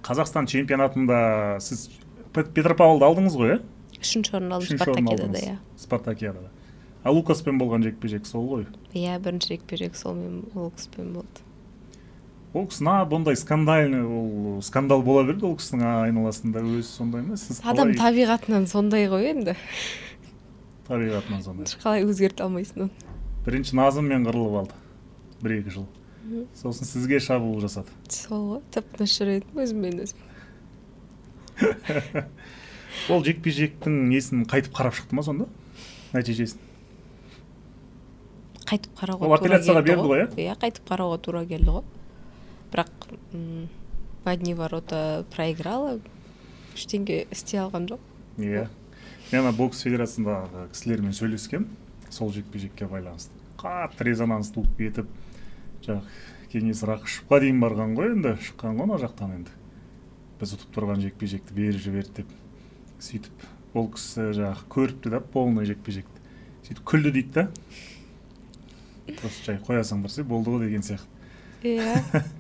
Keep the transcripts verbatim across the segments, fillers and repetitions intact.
Қазақстан чемпионатында сіз Петропавлда алдыңыз ғой, ә? Үшінші орын алдым Спартакиадада, иә. Спартакиадада. А Лукаспен болған жекпе-жек сол ғой? Иә, бірінші жекпе-жек сол мен Лукаспен болды. Ол кісіна бұндай скандальный, ол скандал бола берді ол кісінің айналасында өзі сондай ма? Адам табиғатынан сондай ғой енді. Табиғатынан сондай. Қалай өзгерте алмайсың оны. Бірінші Назыммен қырылып алды. Бір-екі жыл. Сосын сізге шабуыл жасады. Сол ғой, тып-тыныш жүретін өзіммен өзім. Ол жекпе-жектің несін қайтып қарап шықты ма сонда? Нәтижесін? Қайтып қарауға тура келді ғой. Ол апелляцияға берді ғой, иә? Қайтып қарауға тура келді ғой. Бірақ в одни ворота проиграла, ештеңе істей алған жоқ. Иә. Мен бокс федерациясындағы кісілермен сөйлескем, сол жекпе-жекке байланысты. Қатты резонанс туып кетіп, жаңағы Кеңес Рақышевқа дейін барған ғой, енді шыққан ғой, ана жақтан енді. Біз ұтып тұрған жекпе-жекті бері жіберді деп. Сөйтіп, ол кісі жаңағы көріпті да, полный жекпе-жекті. Сөйтіп күлді дейді да. Просто жай қоясың бірсе, болды ғой деген сияқты. Иә.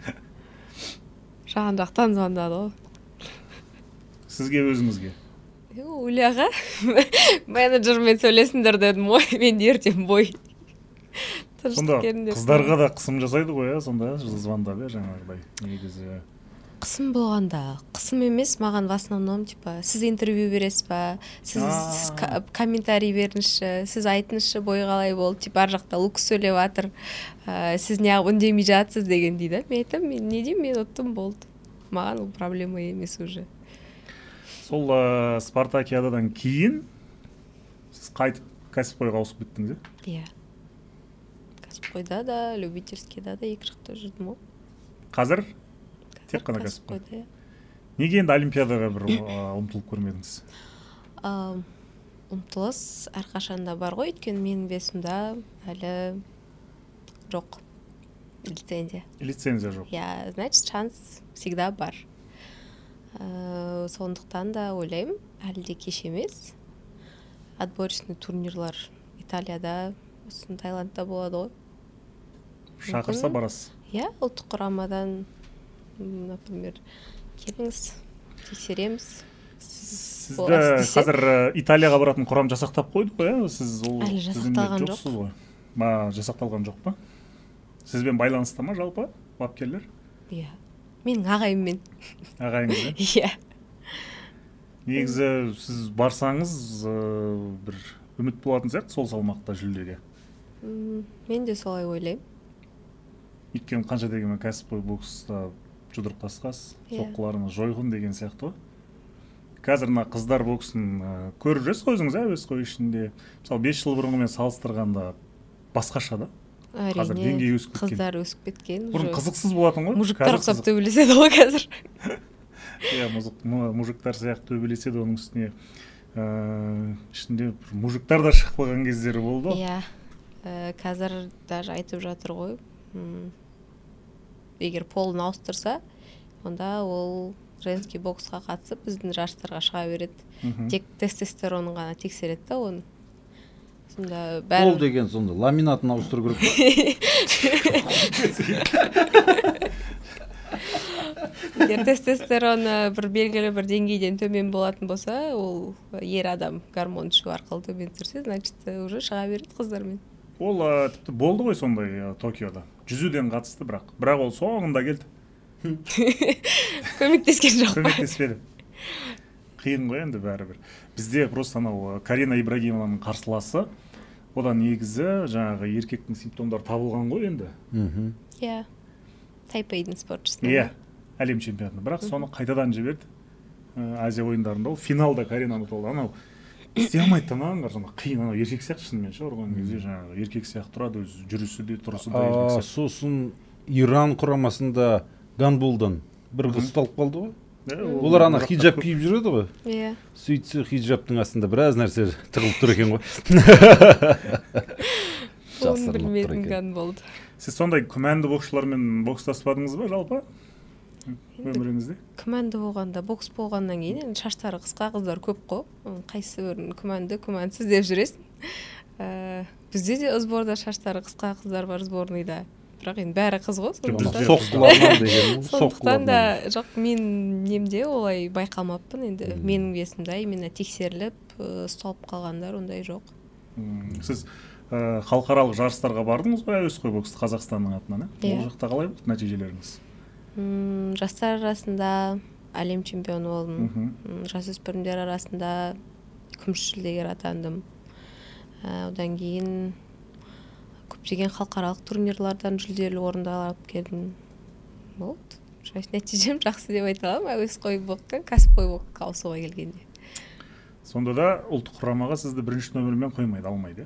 Жаған жақтан звондады ғой. Сізге өзіңізге? Уляға менеджермен сөйлесіңдер дедім ғой, мен ертең бой. Сонда қыздарға да қысым жасайды ғой, сонда звондап, жаңағыдай негізі. Қысым болғанда, қысым емес, маған в основном, типа, сіз интервью бересіз ба, сіз комментарий беріңізші, сіз айтыңызшы бой қалай болды, типа, ар жақта Лукас сөйлеп жатыр, сіз неғып үндемей жатсыз деген дейді. Мен айтам, мен не деймін, мен ұттым болды. Маған ол проблема емес уже. Сол Спартакиададан кейін сіз қайтып кәсіпқойға ауысып кеттіңіз, е? Иә. Кәсіпқойда да, любительскийда да екі жақта жүрдім ғой. Қазір? Тек қана кәсіпқойда. Неге енді Олимпиадаға бір ұмтылып көрмедіңіз? Ұмтылыс әрқашанда бар ғой, өйткені менің бесімде әлі жоқ лицензия. Лицензия жоқ. Я, значит, шанс всегда бар. Сондықтан да ойлаймын, әлі де кеш емес. Отборочный турнирлар Италияда, Таиландта болады ғой. Шақырса барасыз? Иә, ұлттық құрамадан, например, келіңіз, тексереміз. Сізді қазір Италияға баратын құрам жасақтап қойды ғой, сіз әлі жасақталған жоқ. Ма жасақталған жоқ па? Сізбен байланыста ма жалпы бапкерлер? Иә. Менің ағайыммен. Ағайыңыз, е? Иә. Негізі сіз барсаңыз бір үміт болатын сияқты сол салмақта жүлдеге. Мен де солай ойлаймын. Өйткені қанша дегенмен кәсіпқой бокста жұдырықтасқас, соққыларыңыз жойғын деген сияқты ғой. Қазір мына қыздар боксын көріп жүрсіз ғой өзіңіз, әуесқой ішінде. Мысалы бес жыл бұрынғымен салыстырғанда басқаша да? Қазір деңгей өсіп кеткен. Қыздар өсіп кеткен. Бұрын қызықсыз болатын ғой. Мужиктар ұқсап төбелеседі ғой қазір. Иә, мужиктар сияқты төбелеседі, оның үстіне ішінде мужиктар да шығып қалған кездері болды. Иә, қазір даже айтып жатыр ғой. Егер полын ауыстырса, онда ол женский боксқа қатысып, біздің жарыстарға шыға береді. Тек тестостеронын ғана тексереді да оны. Пол деген сонда ламинатын ауыстыру керек па? Егер тестостерон бір белгілі бір деңгейден төмен болатын болса, ол ер адам гормон ішу арқылы төмен түсірсе, значит, уже шыға береді қыздармен. Ол тіпті болды ғой сондай Токиода. Жүзуден қатысты, бірақ. Бірақ ол соңында келді. Көмектескен жоқ па? Көмектеспеді. Қиын ғой енді бәрібір. Бізде просто анау Карина Ибрагимованың қарсыласы, одан негізі жаңағы еркектің симптомдары табылған ғой енді. Иә. Тайпейдің спортшысына. Иә, әлем чемпионатында. Бірақ соны қайтадан жіберді. Азия ойындарында ол финалда Каринаны толды. Анау істей алмайды тамағын қарсаңда қиын, анау еркек сияқты шынымен ше ұрған кезде жаңағы еркек сияқты тұрады, өзі жүрісі де тұрысы да еркек сияқты. Сосын Иран құрамасында гандболдан бір қыз ұсталып қалды ғой. Олар ана хиджаб киіп жүреді ғой. Иә. Сөйтсе хиджабтың астында біраз нәрсе тығылып тұр екен ғой. Оны білмедім гандболды. Сіз сондай күмәнді боксшылармен бокстаспадыңыз ба жалпы өміріңізде? Күмәнді болғанда, бокс болғаннан кейін шаштары қысқа қыздар көп қой. Қайсы бірін күмәнді, күмәнсіз деп жүресің. Бізде де сборда шаштары қысқа қыздар бар, сборныйда. бірақ енді бәрі қыз ғой, соқтыларынан деген сондықтан да жоқ, мен немде олай байқалмаппын. Енді менің есімде именно тексеріліп ұсталып қалғандар ондай жоқ. Сіз халықаралық жарыстарға бардыңыз ғой әуесқой бокс Қазақстанның атынан? Ол жақта қалай болды нәтижелеріңіз? Жастар арасында әлем чемпионы болдым. Жасөспірімдер арасында күміс жүлдегер атандым. Одан кейін көптеген халықаралық турнирлардан жүлделі орындар алып келдім. Болды. Нәтижем жақсы деп айта аламын, әуесқой бокстан кәсіпқой боксқа ауысуға келгенде. Сонда да ұлттық құрамаға сізді бірінші номермен қоймайды, алмайды?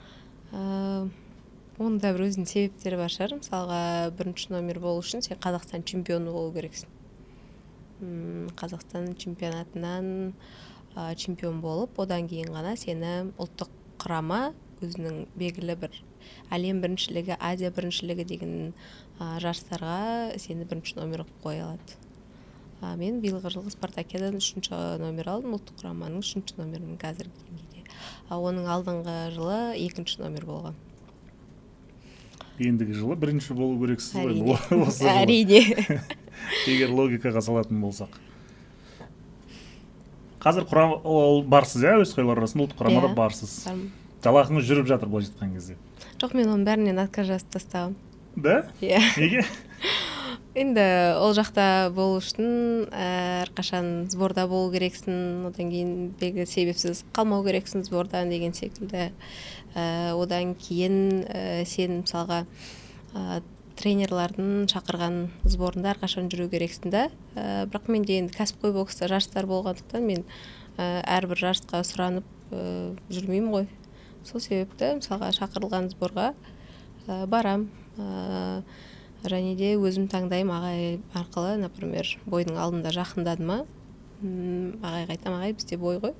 Оның да бір өзінің себептері бар шығар. Мысалға, бірінші номер болу үшін сен Қазақстан чемпионы болу керексің. Қазақстан чемпионатынан чемпион болып, одан кейін ғана сені ұлттық құрама өзінің белгілі бір әлем біріншілігі, Азия біріншілігі деген жарыстарға сені бірінші номер қойып қоя алады. Мен биылғы жылғы Спартакиадан үшінші номер алдым, ұлттық құраманың үшінші номерін қазіргі деңгейде. Оның алдыңғы жылы екінші номер болған. Ендігі жылы бірінші болу керексіз ғой. Әрине. Егер логикаға салатын болсақ. Қазір барсыз, әуесқойлар арасында ұлттық құрамада барсыз. Жалақыңыз жүріп жатыр былай жатқан кезде. Жоқ, мен оның бәрінен отказ жазып тастағам. Да? Неге? Енді ол жақта болу үшін әрқашан сборда болу керексің, одан кейін белгілі себепсіз қалмау керексің сбордан деген секілді. Одан кейін сен мысалға тренерлардың шақырған сборында әрқашан жүру керексің да. Бірақ менде енді кәсіпқой бокста жарыстар болғандықтан мен әрбір жарысқа сұранып жүрмеймін ғой. Сол себепті мысалға шақырылған сборға барам. Және де өзім таңдайым, ағай арқылы, например, бойдың алдында жақындады ма, ағайға айтам, ағай бізде бой ғой,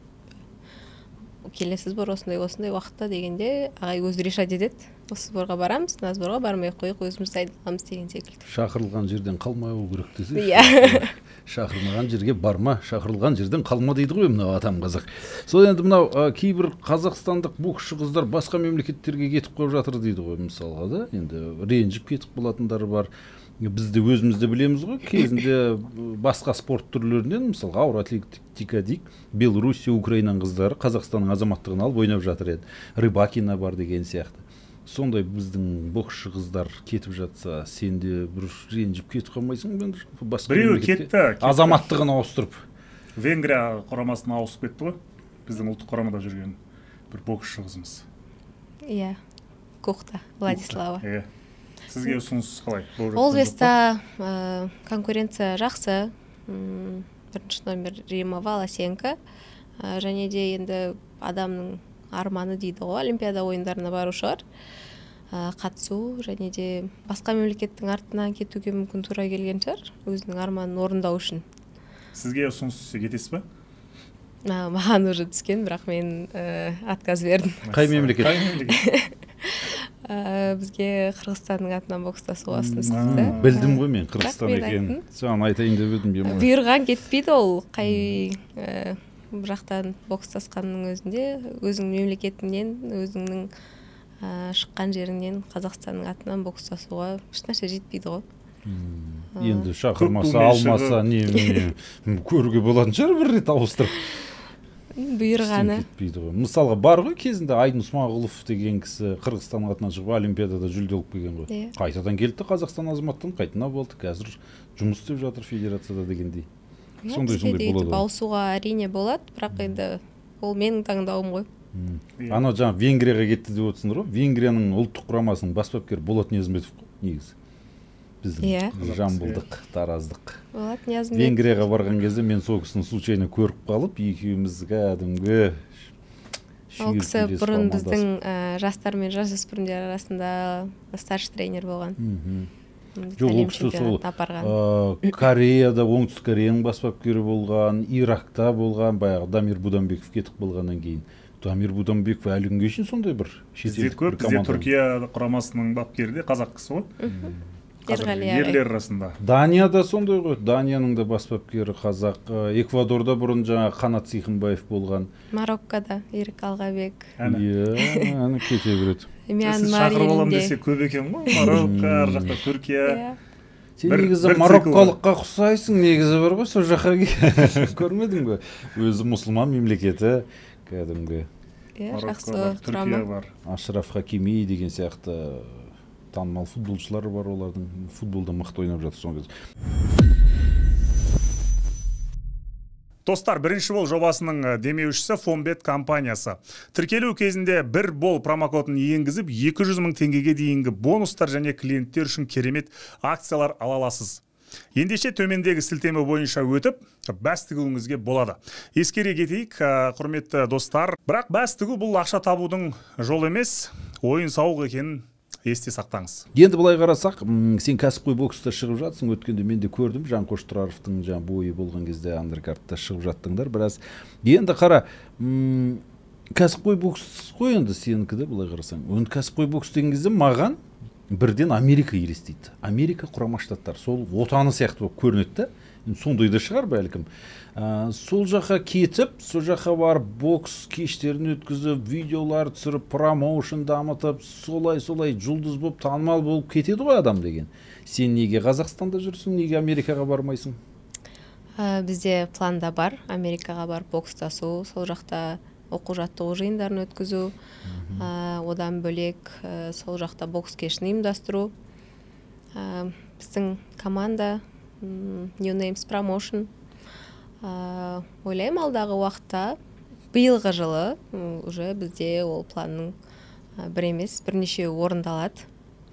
келесі сбор осындай осындай уақытта дегенде, ағай өзі решать етеді, осы сборға барамыз, мына сборға бармай қойық, өзіміз дайындаламыз деген секілді. Шақырылған жерден қалмай болу керек десе. Иә. Шақырылған жерге барма, шақырылған жерден қалма дейді ғой мынау атам қазақ. Сол енді мынау кейбір қазақстандық боксшы қыздар басқа мемлекеттерге кетіп қойып жатыр дейді ғой мысалға да. Енді ренжіп кетіп қалатындары бар. Бізде өзімізді білеміз ғой, кезінде басқа спорт түрлерінен, мысалға ауыр атлетика дейік, Белоруссия, Украина қыздары Қазақстанның азаматтығын алып ойнап жатыр еді. Рыбакина бар деген сияқты. Сондай біздің боксшы қыздар кетіп жатса, сен де бір ренжіп кетіп қалмайсың ба? Біреуі кетті. Азаматтығын ауыстырып. Венгрия құрамасына ауысып кетті ғой. Біздің ұлттық құрамада жүрген бір боксшы қызымыз. Иә, Кухта, Владислава. Иә. Сізге ұсыныс қалай? Ол веста конкуренция жақсы. Бірінші номер Рима Волосенко. Және де енді адамның арманы дейді ғой, Олимпиада ойындарына бару шығар, қатысу, және де басқа мемлекеттің артынан кетуге мүмкін тура келген шығар, өзінің арманын орындау үшін. Сізге ұсыныс түссе кетесіз бе? Маған уже түскен, бірақ мен отказ бердім. Қай мемлекет? Бізге Қырғызстанның атынан бокстасуға ұсыныс түсті. Білдім ғой мен Қырғызстан екенін. Соған айтайын деп едім. Бұйырған кетпейді ол, қай жақтан бокстасқанның өзінде, өзіңнің мемлекетіңнен, өзіңнің шыққан жеріңнен Қазақстанның атынан бокстасуға ешнәрсе жетпейді ғой. Енді шақырмаса, алмаса, не көруге болатын шығар бір рет ауыстырып. Бұйырғаны. Мысалға бар ғой кезінде Айдын Смағұлов деген кісі Қырғызстанның атынан шығып Олимпиадада жүлде алып келген ғой. Қайтадан келді Қазақстан азаматтығын, қайтына болды, қазір жұмыс істеп жатыр федерацияда дегендей. Сондай-сондай болады. Ауысуға әрине болады, бірақ енді ол менің таңдауым ғой. Ана жаңа Венгрияға кетті деп отырсыңдар ғой. Венгрияның ұлттық құрамасының бас бапкері Болат Ниязымбетов негізі. Біздің Жамбылдық, Тараздық. Венгрияға барған кезде мен сол кісіні случайно көріп қалып, екеуміз кәдімгі Ол кісі бұрын біздің жастар мен жасөспірімдер арасында старший тренер болған. Жоқ, ол кісі сол Кореяда, Оңтүстік Кореяның бас бапкері болған, Иракта болған, баяғы Дамир Буданбеков кетіп болғаннан кейін. Дамир Буданбеков әлі күнге шейін сондай бір шетелдік бір команда. Бізде Түркия құрамасының бапкері де қазақ кісі ғой. Ерғали ағай. ерлер арасында. Данияда сондай ғой. Данияның да бас бапкері қазақ. Эквадорда бұрын жаңа Қанат Сихынбаев болған. Мароккода Ерік Алғабек. Иә, аны кете береді. Сіз шақырып алам десе көп екен ғой. Марокко, ар жақта Түркия. Сен негізі марокколыққа ұқсайсың, негізі бар ғой, сол жаққа көрмедің бе? Өзі мұсылман мемлекеті, кәдімгі. Иә, жақсы құрамы. Ашраф Хакими деген сияқты танымал футболшылар бар, олардың футболда мықты ойнап жатыр соңғы кезде. Достар, бірінші бол жобасының демеушісі Фонбет компаниясы. Тіркелу кезінде бір бол промокодын енгізіп, екі жүз мың теңгеге дейінгі бонустар және клиенттер үшін керемет акциялар ала аласыз. Ендеше төмендегі сілтеме бойынша өтіп, бәс тігуіңізге болады. Ескере кетейік, құрметті достар, бірақ бәс тігу бұл ақша табудың жол емес, ойын сауық екенін есте сақтаңыз. Енді былай қарасақ, сен кәсіпқой бокста шығып жатсың, өткенде мен де көрдім, Жанқош Тұраровтың жаңа бойы болған кезде андеркартта шығып жаттыңдар біраз. Енді қара, кәсіпқой бокс қой енді сенікі де былай қарасаң. Енді кәсіпқой бокс деген кезде маған бірден Америка елестейді. Америка құрама штаттар, сол отаны сияқты болып көрінеді. Сондай да шығар бәлкім. Сол жаққа кетіп, сол жаққа барып бокс кештерін өткізіп, видеолар түсіріп, промоушн дамытып, солай-солай жұлдыз болып, танымал болып кетеді ғой адам деген. Сен неге Қазақстанда жүрсің, неге Америкаға бармайсың? Бізде планда бар, Америкаға барып бокстасу, сол жақта оқу жаттығу жиындарын өткізу, одан бөлек сол жақта бокс кешін ұйымдастыру. Біздің команда New Names Promotion. Ойлаймын, алдағы уақытта биылғы жылы уже бізде ол планның бір емес, бірнеше орындалады.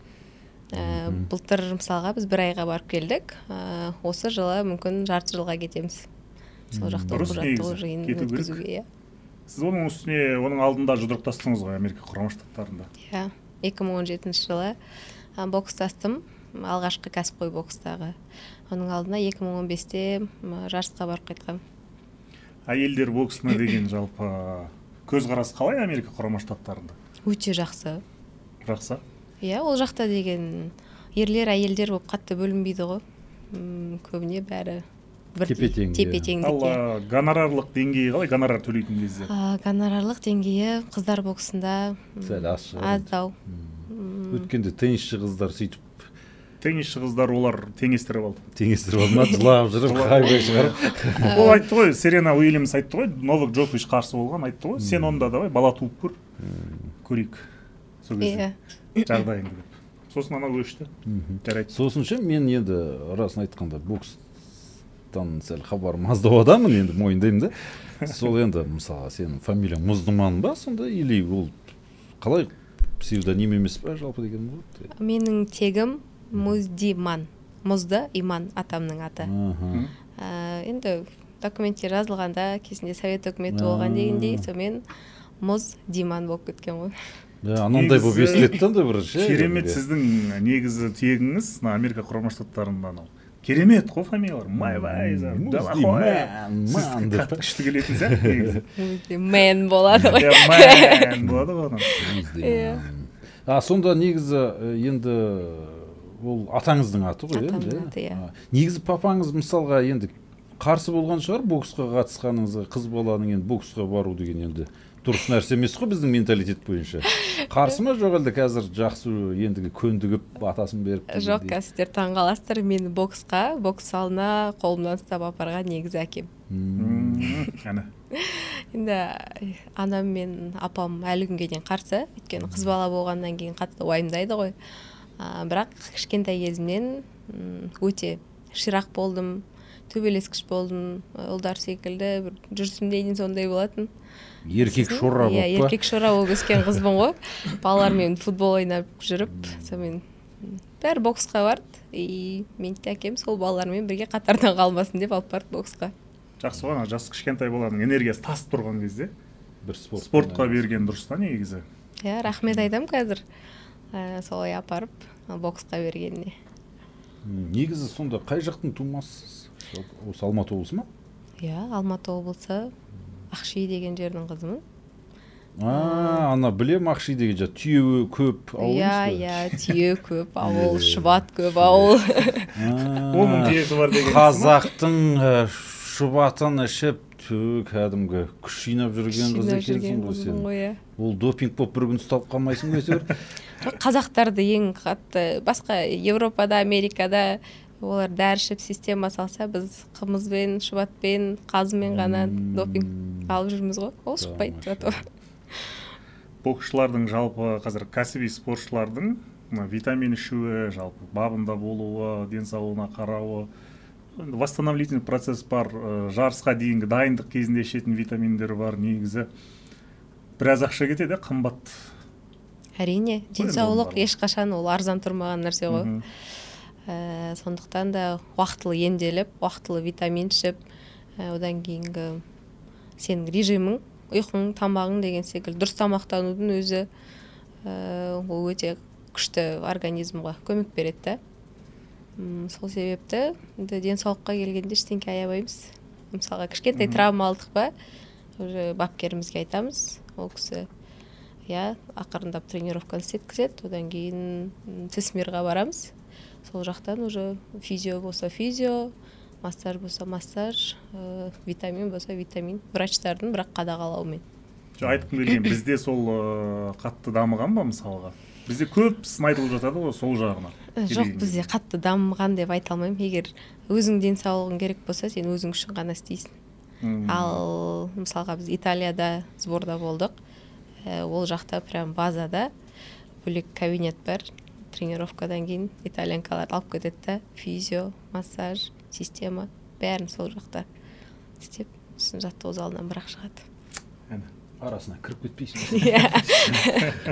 Былтыр мысалға біз бір айға барып келдік. Осы жылы мүмкін жарты жылға кетеміз. Сол жақта оқу жаттығу жиынын өткізуге. Сіз оның үстіне, оның алдында жұдырықтастыңыз ғой Америка құрама штаттарында. Иә, екі мың он жетінші жылы бокстастым, алғашқы кәсіпқой бокстағы. Оның алдына екі мың он бесте жарысқа барып қайтқам. Әйелдер боксына деген жалпы көзқарас қалай Америка құрама штаттарында? Өте жақсы. Жақсы? Иә, ол жақта деген ерлер әйелдер болып қатты бөлінбейді ғой. Көбіне бәрі тепе-теңдік. Ал гонорарлық деңгейі қалай, гонорар төлейтін кезде? Гонорарлық деңгейі қыздар боксында аздау. Өткенде теннисші қыздар сөйтіп. Теннисші қыздар олар теңестіріп алды. Теңестіріп алды ма, жылап жүріп, қайбай шығарып. Ол айтты ғой, Серена Уильямс айтты ғой, Новак Джокович қарсы болған, айтты ғой, сен онда давай бала туып көр, көрейік. Сол кезде жағдайыңды деп. Сосын ана өшті. Жарайды. Сосын ше, мен енді расын айтқанда бокстан сәл хабарым аздау адамын, енді мойындаймын да. Сол енді, мысалы, сенің фамилияң Мұздыман ба, сонда, или ол қалай псевдоним емес па, жалпы деген ғой? Менің тегім Мұздиман. Мұзды иман атамның аты. Енді документте жазылғанда кезінде совет өкіметі болған дегендей, сонымен Мұздиман болып кеткен ғой. Анандай болып естілетті анда бір ше. Керемет, сіздің негізі тегіңіз Америка құрама штаттарында анау. Керемет қой фамилиялар. Майбайза, Сіз қатты күшті келетін сияқты негізі. Мэн болады ғой. Мэн болады ғой. А сонда негізі енді ол атаңыздың аты ғой, енді? Атамның аты, иә. Негізі папаңыз мысалға енді қарсы болған шығар боксқа қатысқаныңызға, қыз баланың енді боксқа бару деген енді дұрыс нәрсе емес қой біздің менталитет бойынша. Қарсы ма жоқ әлде қазір жақсы ендігі көндігіп атасын беріп? Жоқ, қазір таңғаласыздар, мені боксқа, бокс залына қолымнан ұстап апарған негізі әкем. Енді анам мен апам әлі күнге дейін қарсы, өйткені қыз бала болғаннан кейін қатты уайымдайды ғой. Бірақ кішкентай кезімнен өте ширақ болдым, төбелескіш болдым, ұлдар секілді жүрсімде дейін сондай болатын. Еркек шора болып па? Еркек шора болып өскен қызбын ғой. Балалармен футбол ойнап жүріп, сонымен бәрі боксқа барды. И мен де әкем сол балалармен бірге қатардан қалмасын деп алып барды боксқа. Жақсы ғой, жас кішкентай баланың энергиясы тасып тұрған кезде бір спортқа берген дұрыс та негізі. Иә, рахмет айтам қазір. Солай апарып боксқа бергеніне. Негізі сонда қай жақтың тумасысыз? Осы Алматы облысы ма? Иә, Алматы облысы Ақши деген жердің қызымын. А, ана білем Ақши деген жа түйе көп ауыл иә емес пе? иә түйе көп ауыл, шұбат көп ауыл. оның түйесі бар деген қазақтың ә, шұбатын ішіп түү кәдімгі күш жинап жүрген қыз Жинап екенсің жүрген ғой қызбын сен. ғой, иә. Ол допинг болып бір күн ұсталып қалмайсың ба әйтеуір? Жоқ, қазақтарды ең қатты басқа Европада, Америкада олар дәрі ішіп система салса, біз қымызбен, шұбатпен, қазымен ғана допинг алып жүрміз ғой. Ол шықпайды. зато. боксшылардың жалпы қазір кәсіби спортшылардың мына витамин ішуі, жалпы бабында болуы, денсаулығына қарауы, енді восстановительный процесс бар, ә, жарысқа дейінгі дайындық кезінде ішетін витаминдер бар, негізі біраз ақша кетеді, қымбат. Әрине, денсаулық бар. ешқашан ол арзан тұрмаған нәрсе ғой. Мгм. Ә, сондықтан да уақытылы емделіп, уақытылы витамин ішіп, ә, одан кейінгі сенің режимің, ұйқың, тамағың деген секілді дұрыс тамақтанудың өзі ә, ол өте күшті организмға көмек береді да. М, сол себепті енді денсаулыққа келгенде ештеңке аямаймыз. Мысалға кішкентай травма алдық па, уже бапкерімізге айтамыз, ол кісі иә ақырындап тренировканы істеткізеді, одан кейін цисмирға барамыз. Сол жақтан уже физио болса физио, массаж болса массаж, ә, витамин болса витамин, врачтардың бірақ қадағалауымен. Жоқ, айтқым келген, бізде сол ә, қатты дамыған ба мысалға? Бізде көп сын айтылып жатады ғой сол жағынан. Жоқ, бізде қатты дамыған деп айта алмаймын. Егер өзің денсаулығың керек болса, сен өзің үшін ғана істейсің. М. Ал мысалға біз Италияда сборда болдық. Ә, ол жақта прям базада бөлек кабинет бар. Тренировкадан кейін итальянкалар алып кетеді да, физио, массаж, система, бәрін сол жақта істеп, сосын жаттығу залынан бірақ шығады. Әне, арасына кіріп кетпейсің. Иә.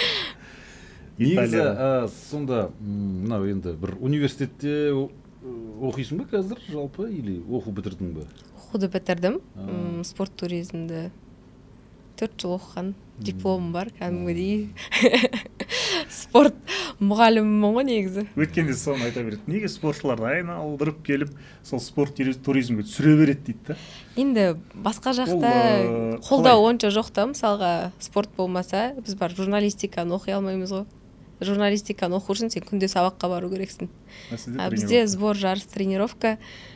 Негізі Италия. ә, сонда м, мынау енді бір университетте о- оқисың ба қазір жалпы или оқу бітірдің бе? Оқуды бітірдім. А. М, спорт туризмді төрт жыл оқыған, дипломым бар, кәдімгідей. Спорт мұғалімімін ғой негізі. Өткенде соны айта береді. Неге спортшыларды айналдырып келіп, сол спорт туризмге түсіре береді дейді да. Енді басқа Ол, жақта ә, қолдау қалай? онша жоқ та, мысалға спорт болмаса, біз бар журналистиканы оқи алмаймыз ғой. Журналистиканы оқу үшін сен күнде сабаққа бару керексің. А сізде А тренировка? бізде сбор, жарыс, тренировка.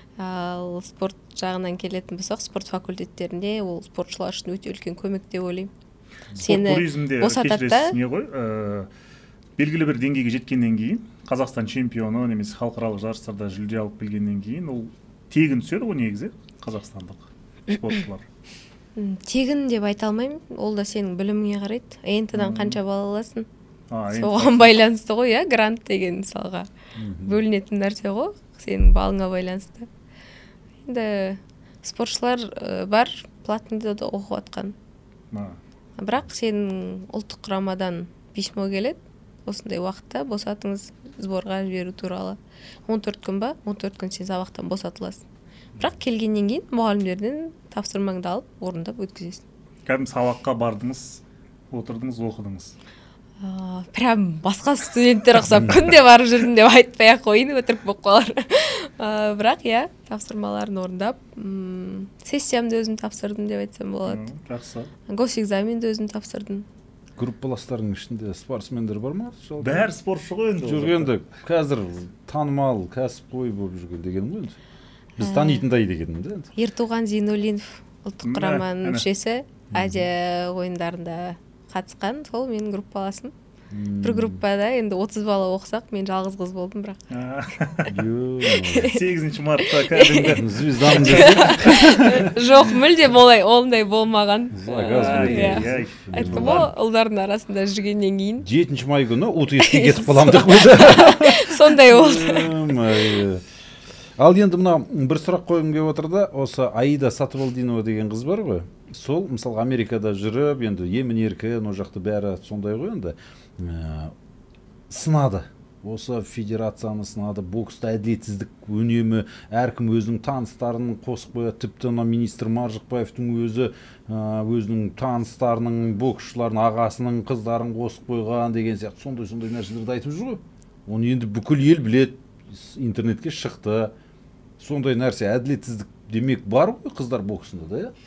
Ал спорт жағынан келетін болсақ, спорт факультеттерінде ол спортшылар үшін өте үлкен көмек деп ойлаймын. Спорт туризмде босатады да. кешіресіз не ғой, ә, белгілі бір деңгейге жеткеннен кейін, Қазақстан чемпионы немесе халықаралық жарыстарда жүлде алып келгеннен кейін, ол тегін түседі ғой негізі қазақстандық спортшылар. М, Тегін деп айта алмаймын, ол да сенің біліміңе қарайды. эн-тідан қанша бал аласың? А, енді Соған байланысты ғой, иә, грант деген мысалға бөлінетін нәрсе ғой, сенің балыңа байланысты. Енді спортшылар ә, бар, платныйда да оқып жатқан. а, Бірақ сенің ұлттық құрамадан письмо келеді, осындай уақытта босатыңыз сборға жіберу туралы. он төрт күн ба, он төрт күн сен сабақтан босатыласың. Бірақ келгеннен кейін мұғалімдерден тапсырмаңды алып, орындап өткізесің. кәдімгі сабаққа бардыңыз, отырдыңыз, оқыдыңыз. А, прям басқа студенттер ұқсап күнде барып жүрдім деп айтпай ақ қойын, өтірік болып қалар. А, бірақ иә, тапсырмаларын орындап, м, сессиямды өзім тапсырдым деп айтсам болады. М, Жақсы. Госэкзаменді өзім тапсырдым. Группаластардың ішінде спортсмендер бар ма? жалпы? Бәрі спортшы ғой енді. ол жақта. Жүргенді қазір танымал кәсіпқой болып жүрген деген ғой енді. Біз танитындай деген да. Ертуған Зейнуллинов ұлттық Мә, құраманың әне. мүшесі, Азия ойындарында қатысқан, сол менің группаласым. Бір группада енді отыз бала оқысақ, мен жалғыз қыз болдым бірақ. А, Ё-моё. сегізінші мартта кәдімгі Звездамын десе. Жоқ, мүлдем олай, ондай болмаған. Заказ Ай, берді. Иә. ай, ай. Айттым ғой, ұлдардың арасында жүргеннен кейін жетінші май күні утске кетіп қаламын деп қойды. сондай болды. Ё-моё. Ал енді мына бір сұрақ қойғым келіп отыр да, осы Аида Сатыбалдинова деген қыз бар ғой. Сол мысалы Америкада жүріп, енді емін еркін, ол жақта бәрі сондай ғой енді. Ә, сынады. Осы федерацияны сынады, бокста әділетсіздік үнемі, әркім өзінің таныстарын қосып қояды. Тіпті ана министр Маржықпаевтың өзі ә, өзінің таныстарының, боксшылардың ағасының қыздарын қосып қойған деген сияқты сондай-сондай нәрселерді айтып жүр ғой. Оны енді бүкіл ел біледі, интернетке шықты. Сондай нәрсе әділетсіздік демек бар ғой қыздар боксында да, иә?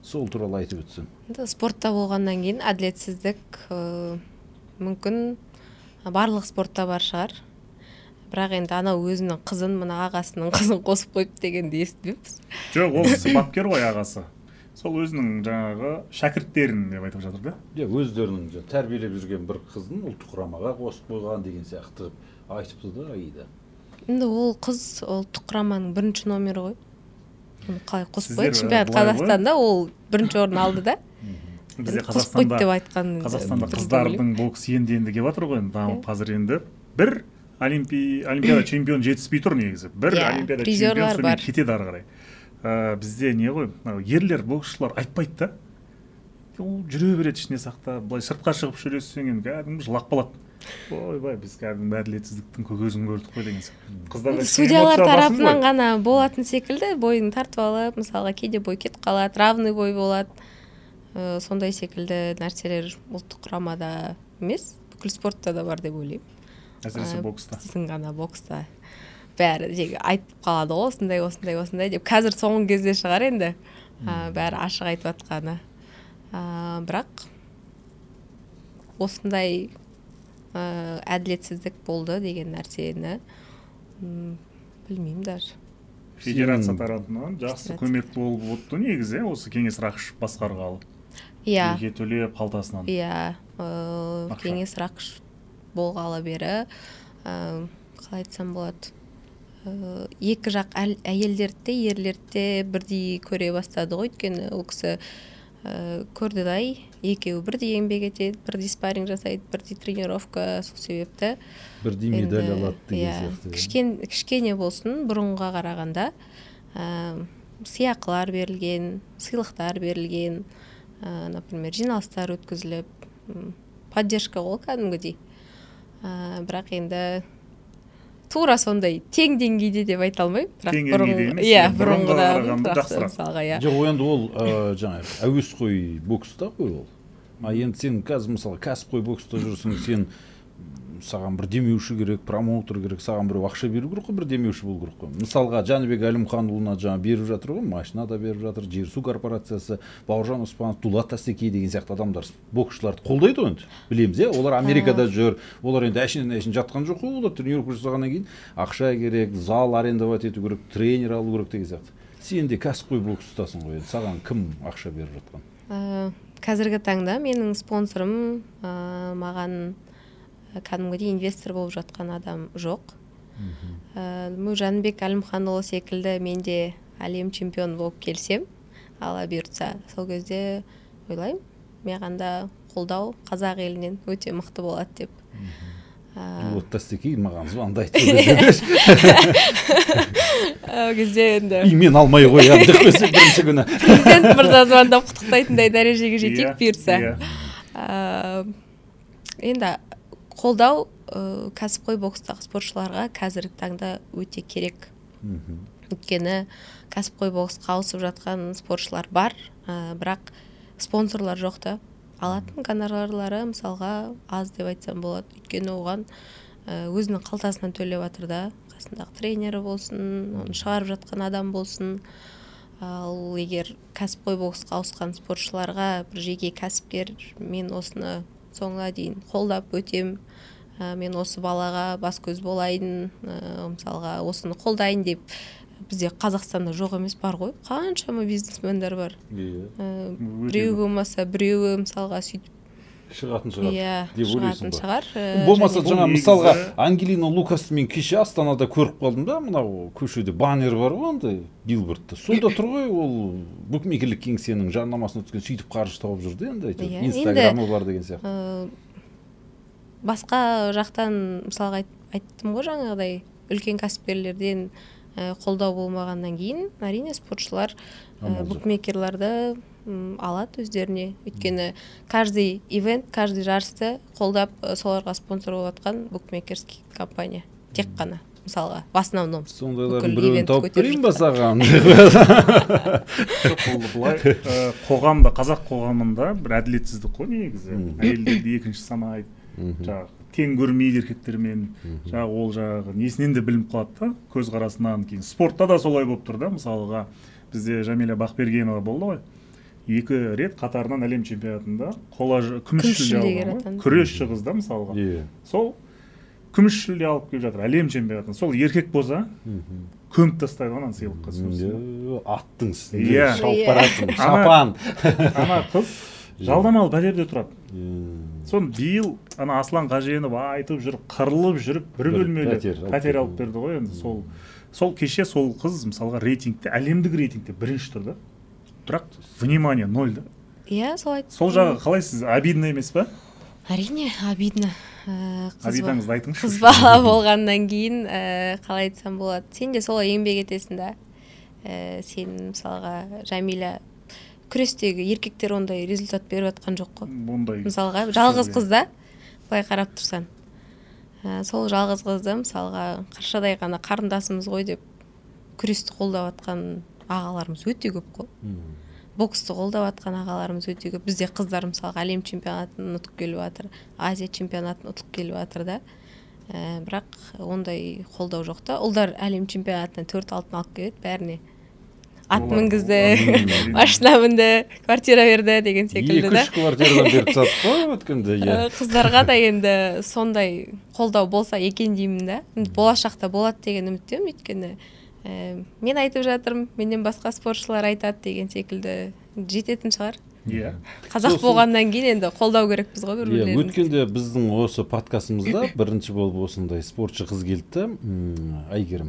сол туралы айтып өтсең. Енді спортта болғаннан кейін әділетсіздік ә, мүмкін барлық спортта бар шығар. Бірақ енді анау өзінің қызын мына ағасының қызын қосып қойып дегенді естімеппіз. Жоқ, ол кісі бапкер ғой ағасы. Сол өзінің жаңағы шәкірттерін деп айтып жатыр да. Иә, өздерінің тәрбиелеп жүрген бір қызын ұлттық құрамаға қосып қойған деген сияқты айтыпты да Аида. Енді ол қыз ұлттық құраманың бірінші номері ғой. Оны қалай қосып қойды? Сіздер, Чемпионат былай ғой. Қазақстанда ол бірінші орын алды да. Бізде Қосып қойды Қазақстанда деп айтқан. Қазақстанда дұрыс деп қыздардың боксы енді енді келіп жатыр ғой. енді дамып қазір енді бір олимпи олимпиада чемпион жетіспей тұр негізі. Бір Иә, олимпиада призерлар чемпион бар. сонымен кетеді ары қарай. Ә, бізде не ғой? мынау Ерлер боксшылар айтпайды да. Ол жүре береді ішіне сақтап, былай сыртқа шығып жүресің енді кәдімгі жылап қалады. Ойбай, біз кәдімгі әділетсіздіктің көзін көрдік қой деген сияқты. Қыздар Енді судьялар тарапынан ғана болатын секілді, бойын тартып алып, мысалға кейде бой кетіп қалады, равный бой болады. Ә, сондай секілді нәрселер ұлттық құрамада емес, бүкіл спортта да бар деп ойлаймын. Әсіресе Ә, бокста. Сіздің ғана бокста бәрі жеге айтып қалады ғой, осындай осындай осындай деп. Қазір соңғы кезде шығар енді ә, бәрі ашық айтып жатқаны. Ә, бірақ осындай ә, әділетсіздік болды деген нәрсені м, білмеймін даже. Федерация тарапынан жақсы көмек болып отты негізі осы Кеңес Рақышев басқарғалы. Иә. Неге төлеп қалтасынан. Иә, ә, Ақша. Кеңес Рақышев болғалы бері ә, қалай айтсам болады, ә, екі жақ әл- әйелдерді де ерлерді де бірдей көре бастады ғой. Өйткені ол кісі ә, көрді дай екеуі бірдей еңбек етеді, бірдей спарринг жасайды, бірдей тренировка. Сол себепті Бірдей енді, медаль алады деген иә, сияқты. кішкен- кішкене болсын бұрынға қарағанда ә, сыйақылар берілген, сыйлықтар берілген, ә, например, жиналыстар өткізіліп, м, поддержка ғой кәдімгідей. Ә, бірақ енді тура сондай тең деңгейде деп айта алмаймын. Бірақ Тең бұрын- деңгейде емес, иә, иә, бұрынға бұрынғыдан қарағанда жақсы, жақсырақ. мысалға, иә. Жоқ, енді ол ә, жаңағы әуесқой бокста ғой ол. А енді сен қазір мысалы кәсіпқой бокста жүрсің, сен м, саған бір демеуші керек, промоутер керек, саған біреу ақша беру керек қой, бір демеуші болу керек қой. Мысалға Жәнібек Әлімханұлына жаңа беріп жатыр ғой, машина да беріп жатыр, Жерсу корпорациясы, Бауыржан Оспанов, Дулат Тастекей деген сияқты адамдар боксшыларды қолдайды ғой енді. Білеміз, иә, олар Америкада жүр, олар енді әшейін әшейін жатқан жоқ қой, олар тренировка жасағаннан кейін ақша керек, зал арендовать ету керек, тренер алу керек деген сияқты. Сен де кәсіпқой бокстасың ғой, енді саған кім ақша беріп жатқан? Ә, қазіргі таңда менің спонсорым ә, маған ә, кәдімгідей инвестор болып жатқан адам жоқ. Ә, Жәнібек Әлімханұлы секілді мен де әлем чемпион болып келсем, алла бұйыртса, сол кезде ойлаймын, маған да қолдау қазақ елінен өте мықты болады деп. Ә, Дулат Тастекей маған звондайды. ол кезде енді И мен алмай қоямын деп қойса бірінші күні. президент мырза звондап құттықтайтындай дәрежеге жетейік Иә, бұйыртса. иә. Ә, енді қолдау ә, кәсіпқой бокстағы спортшыларға қазіргі таңда өте керек. Өйткені кәсіпқой боксқа ауысып жатқан спортшылар бар, ә, бірақ спонсорлар жоқ та. Алатын гонорарлары мысалға аз деп айтсам болады. Өйткені оған ә, өзінің қалтасынан төлеп жатыр да. Қасындағы тренері болсын, оны шығарып жатқан адам болсын. Ал егер кәсіпқой боксқа ауысқан спортшыларға бір жеке кәсіпкер, мен осыны соңына дейін қолдап өтем, ә, мен осы балаға бас көз болайын, ә, мысалға осыны қолдайын деп, бізде Қазақстанда жоқ емес, бар ғой, қаншама бизнесмендер бар. Иә. Ә, біреуі болмаса біреуі мысалға сөйтіп Шығатын шығар иә, деп ойлайсың шығатын ба? шығар. Ә, Болмаса және- жаңа негізі- мысалға Ангелина Лукасты мен кеше Астанада көріп қалдым да, мынау көшеде баннер бар ғой, андай билбордта. Сонда тұр ғой, ол букмекерлік кеңсенің жарнамасына түскен, сөйтіп қаржы тауып жүрді енді, Иә, әйтеуір. енді- Инстаграмы бар деген сияқты. Ә, басқа жақтан мысалға айт- айттым ғой жаңағыдай үлкен кәсіпкерлерден ә, қолдау болмағаннан кейін, әрине спортшылар ә, Амал жоқ. букмекерларды м, алады өздеріне. Өйткені каждый ивент, каждый жарысты қолдап ә, соларға спонсор болып жатқан букмекерский компания. Тек қана, мысалға, в основном. Сондайлардың бүкіл біреуін ивент тауып көтеріп берейін ба жатқан. саған? Жоқ, ол былай ә, қоғамда, қазақ қоғамында бір әділетсіздік қой негізі. Әйелдерді екінші санайды. Жаңағы тең көрмейді еркектермен. Жаңағы ол жаңағы несінен де білініп қалады да, көзқарасынан кейін. Спортта да солай болып тұр да, мысалға бізде Жамиля Бақбергенова болды ғой. екі рет қатарынан әлем чемпионатында қола күміс жүлде алған, күресші қыз да мысалға. Сол күміс жүлде алып келіп жатыр әлем чемпионатында. Сол еркек болса көміп тастайды ғой ана сыйлыққа. Аттың үстінде шауып барасың, шапан. Ана қыз жалдамалы пәтерде тұрады. Сон биыл ана Аслан Қаженов айтып жүріп, қырылып жүріп, бір бөлмелі пәтер алып берді ғой енді. Сол сол кеше сол қыз мысалға рейтингте, әлемдік рейтингте бірінші тұрды. Бірақ внимание ноль да. Иә, солай. Сол жағы қалай сіз, обидно емес па? Әрине, обидно. Обидаңызды айтыңызшы. Қыз бала болғаннан кейін қалай айтсам болады. Сен де солай еңбек етесің да. Сен мысалға Жамиля күрестегі еркектер ондай результат беріп жатқан жоқ қой. Мысалға жалғыз қызда былай қарап тұрсан. Сол жалғыз қызды мысалға қаршадай ғана қарындасымыз ғой деп күресті қолдап жатқан ағаларымыз өте көп қой. Боксты қолдап жатқан ағаларымыз өте көп. Бізде қыздар мысалға әлем чемпионатын ұтып келіп жатыр, Азия чемпионатын ұтып келіп жатыр да. Бірақ ондай қолдау жоқ та. Ұлдар әлем чемпионатынан төрт алтын алып келеді бәріне. Ат мінгізді, машина мінді, квартира берді деген секілді да. Екі-үш квартирадан беріп сатып қой өткенде. Қыздарға да енді сондай қолдау болса екен деймін да. Болашақта болады деген үміттемін, өйткені мен айтып жатырмын, менен басқа спортшылар айтады деген секілді жететін шығар. Қазақ болғаннан кейін енді қолдау керекпіз ғой бір-бірлерімізді. Өткенде біздің осы подкастымызда бірінші болып осындай спортшы қыз келді, Айгерім.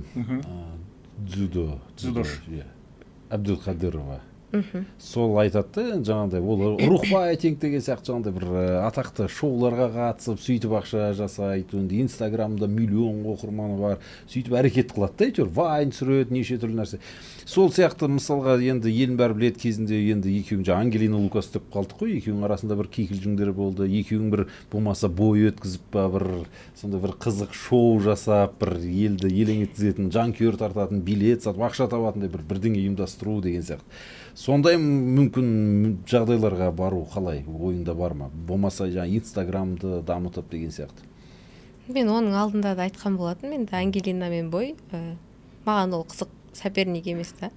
Дзюдо. Дзюдошы. Әбділқадырова. Сол айтады, жаңағыдай, ол рухфайтинг деген сияқты жаңағыдай бір атақты шоуларға қатысып, сөйтіп ақша жасайды, Инстаграмда миллион оқырманы бар, сөйтіп әрекет қылады да, әйтеуір вайн түсіреді, неше түрлі нәрсе. Сол сияқты мысалға енді елдің бәрі біледі кезінде енді екеуің жаңа Ангелина Лукас деп қалдық қой, екеуің арасында бір кикілжіңдер болды, екеуің бір болмаса бой өткізіп па, бір сондай бір қызық шоу жасап, бір елді елең еткізетін, жанкүйер тартатын, билет сатып, ақша табатындай бір бірдеңе ұйымдастыру деген сияқты. Сондай мүмкін жағдайларға бару қалай, ойыңда бар ма? Болмаса жаңа Инстаграмды дамытып деген сияқты. Мен оның алдында да айтқан болатын, мен де Ангелинамен бой, маған ол қызық соперник емес та.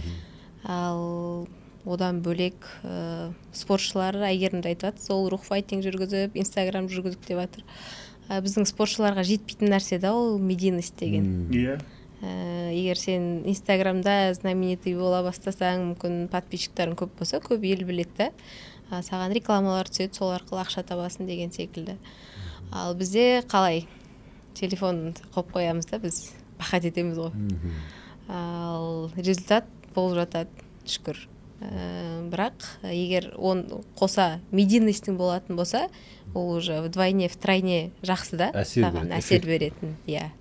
Ал одан бөлек спортшылар Айгерімді айтып жатыр, сол рухфайтинг жүргізіп, Инстаграм жүргізіп деп жатыр. Біздің спортшыларға жетпейтін нәрсе да ол медийность деген. Иә. Егер сен Инстаграмда знаменитый бола бастасаң, мүмкін подписчиктарың көп болса, көп ел біледі да. Саған рекламалар түседі, сол арқылы ақша табасың деген секілді. Ал бізде қалай телефон қойып қоямыз да, біз бақат етеміз ғой. Ал результат болып жатады, шүкір. Бірақ егер он қоса медийностьтің болатын болса, ол уже вдвойне, втройне жақсы да, саған әсер беретін. Иә.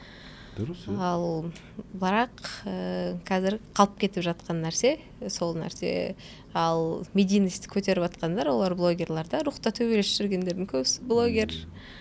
Ал бірақ қазір қалып кетіп жатқан нәрсе, сол нәрсе. Ал медийностьті көтеріп жатқандар, олар блогерлар да, рухта төбелесіп жүргендердің көбісі блогер.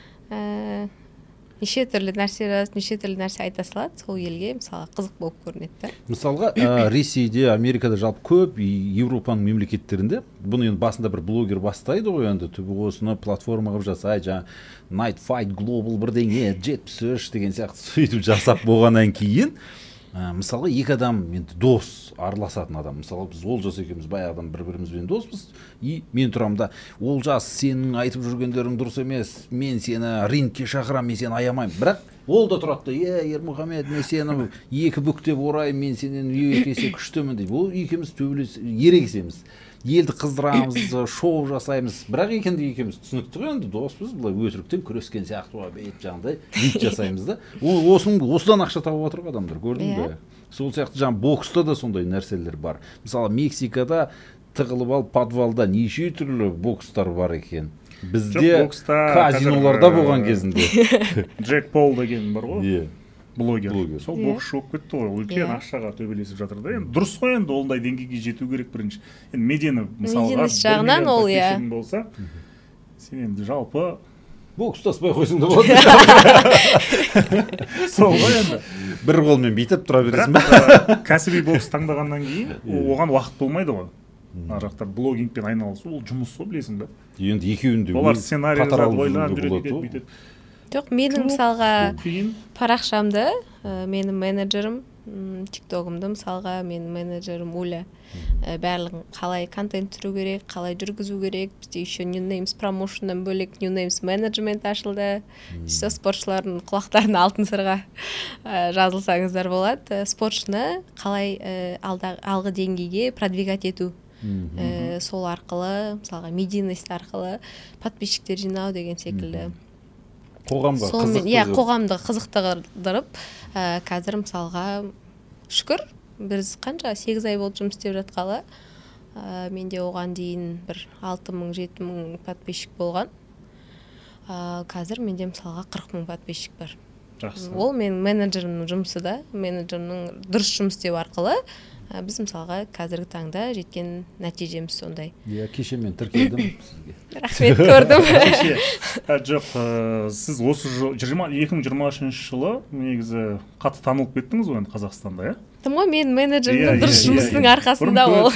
Неше түрлі нәрсе жазып, неше түрлі нәрсе айта салады, сол елге мысалы қызық болып көрінеді да. Мысалға Ресейде, Америкада жалпы көп, Европаның мемлекеттерінде бұны енді басында бір блогер бастайды ғой, енді түбі осыны платформа қылып жасайды, жаңа Night Fight Global бірдеңе жетпіс үш деген сияқты сөйтіп жасап болғаннан кейін мысалға екі адам енді дос, араласатын адам. Мысалы біз Олжас екеуміз баяғыдан бір-бірімізбен доспыз. И мен тұрамын да, Олжас, сенің айтып жүргендерің дұрыс емес, мен сені рингке шақырам, мен сені аямаймын. Бірақ ол да тұрады да, е, Ермұхамед, мен сені екі бүктеп орайым, мен сенен екі есе күштімін дейді. Ол екеуміз төбелес ерегісеміз. Елді қыздырамыз, шоу жасаймыз. Бірақ екенде екеуміз түсінікті ғой, енді доспыз, былай өтіріктен күрескен сияқты ба, бейт жаңағыдай бит жасаймыз да. Ол осыдан ақша тауып отыр адамдар, көрдің бе? Сол сияқты жаңа бокста да сондай нәрселер бар. Мысалы Мексикада тығылып алып подвалда неше түрлі бокстар бар екен. Бізде казиноларда болған кезінде. Джек Пол деген бар ғой. Блогер. Сол боксшы болып кетті ғой, үлкен ақшаға төбелесіп жатыр да. Енді дұрыс қой, енді ондай деңгейге жету керек бірінші. Енді медианы мысалға бір миллион подписчигің болса, сен енді жалпы бокс ұстаспай қойсың да болады. Сол ғой енді. Бір қолмен бүйтіп тұра бересің бе? Бірақ кәсіби бокс таңдағаннан кейін оған уақыт болмайды ғой. Ар жақтар блогингпен айналысу, ол жұмыс қой, білесің бе? Енді екеуінде олар сценарий жазып ойланып жүреді, бүйтеді. Жоқ, менің мысалға парақшамды менің менеджерім тиктогумду мисалга менин менеджерим Уля баардыгын калай контент түзүү керек, калай жүргүзүү керек. Бизде еще New Names промоушндан бөлек New Names менеджмент ашылды. Все спортчулардын кулактарына алтын сырга жазылсаңыздар болот. Спортчуну калай алгы деңгейге продвигать этүү. Сол аркылы, мисалга медийность аркылы подписчиктер жиноо деген секилди. Коғамға қызықты. Иә, коғамды қызықтырып, қазір мисалга шүкір, біз қанша сегиз ай болды жұмыс істеп жатқалы. Менде оған дейін бір алты мың жеті мың подписчик болған. Қазір менде мисалга кырк мың подписчик бар. Жақсы. Ол менің менеджерімнің жұмысы да, менеджерімнің дұрыс жұмыс істеу арқылы біз мисалга қазіргі таңда жеткен нәтижеміз сондай. Иә, кеше мен тіркелдім сізге. Рахмет, көрдім. Жоқ, сіз осы екі мың жиырма үшінші жылы негізі қатты танылып кеттіңіз ғой енді Қазақстанда, иә? Тым ғой, мен менеджерімнің дұрыс жұмысының арқасында ол.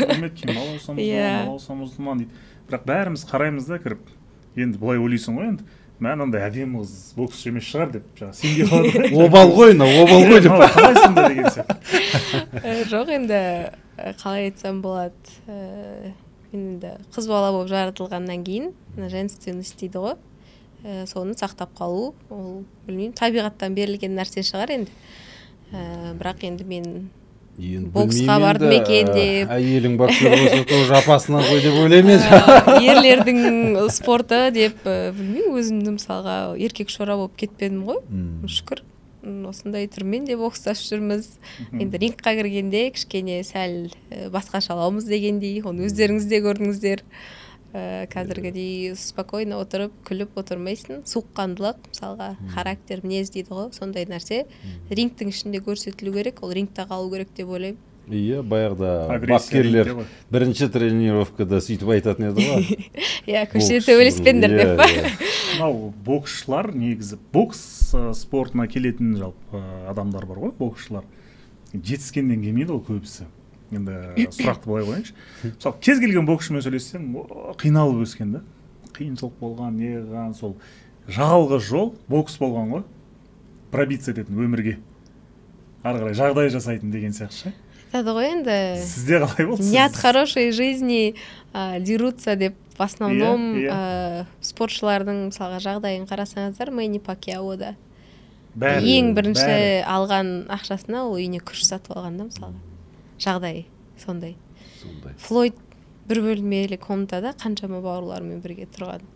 Бірақ бәріміз қараймыз да кіріп, енді былай ойлайсың ғой енді, мән андай әдемі қыз боксшы емес шығар деп, жаңа сенге қалады. Обал ғой, обал ғой деп. Қалай сонда деген сияқты. Жоқ, енді қалай айтсам болады. Мен енді қыз бала болып жаратылғаннан кейін женственность дейді ғой. Соны сақтап қалу, ол білмеймін, табиғаттан берілген нәрсе шығар енді. Бірақ енді мен боксқа бардым екен деп. Әйелің боксер болса, тоже апасынан ғой деп ойлаймын. Ерлердің спорты деп, білмеймін, өзімді мысалға еркек шора болып кетпедім ғой. Шүкір, осындай түрмен де бокстасып жүрміз. Енді рингқа кіргенде кішкене сәл басқашалаумыз дегендей, оны өздеріңіз де көрдіңіздер. Қазіргідей спокойно отырып, күліп отырмайсың. Суыққандылық, мысалға характер, мінез дейді ғой, сондай нәрсе рингтің ішінде көрсетілу керек, ол рингта қалу керек деп ойлаймын. Иә, баяғыда бапкерлер бірінші тренировкада сөйтіп айтатын еді ғой. Иә, көшеде төбелеспеңдер деп па. Мынау боксшылар негізі бокс спортына келетін жалпы адамдар бар ғой, боксшылар. Жетіскенден келмейді ол көбісі. Енді сұрақты былай қойыңызшы. Мысалы, кез келген боксшымен сөйлессең, қиналып өскен да. Қиыншылық болған, не қылған, сол жалғыз жол бокс болған ғой. Пробиться ететін өмірге. Ары қарай жағдай жасайтын деген сияқты. Айтады ғой енді. Сізде қалай болды? Не от хорошей жизни дерутся деп в основном спортшылардың мысалға жағдайын қарасаңыздар, Мэнни Пакьяо да. Ең бірінші алған ақшасына ол үйіне күріш сатып алған да мысалға. Жағдай сондай. Флойд бір бөлмелі комнатада қаншама бауырларымен бірге тұрған.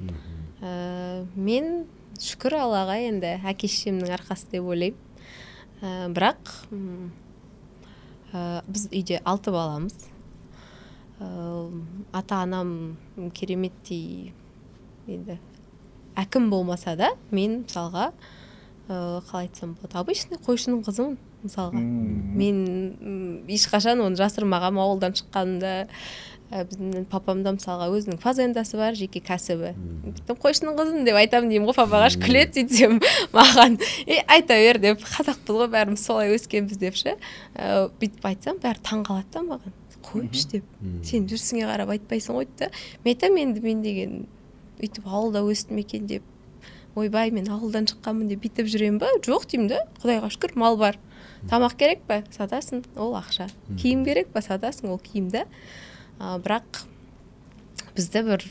Мен шүкір Аллаға енді әке-шешемнің арқасы деп ойлаймын. Бірақ біз үйде алты баламыз. Ата-анам кереметтей енді әкім болмаса да, мен мысалға қалай айтсам болады, обычный қойшының қызымын. Мысалға, мен ешқашан оны жасырмағам, ауылдан шыққанымда, біздің папамда мысалға өзінің фазендасы бар, жеке кәсібі. Қойшының қызым деп айтамын деймін ғой, папаға күледі сөйтсем маған, айта бер деп, қазақпыз ғой, бәріміз солай өскенбіз депші. Бүйтіп айтсам, бәрі таң қалады да маған. Қойшы деп, сен жүрсіңе қарап айтпайсың ғой да. Мен айтамын енді мен деген өйтіп ауылда өстім екен деп, ойбай мен ауылдан шыққанмын деп бүйтіп жүрем ба? Жоқ деймін да, Құдайға шүкір, мал бар. Тамақ керек па? Сатасың, ол ақша. Киім керек па? Сатасың, ол киімді. Бірақ бізді бір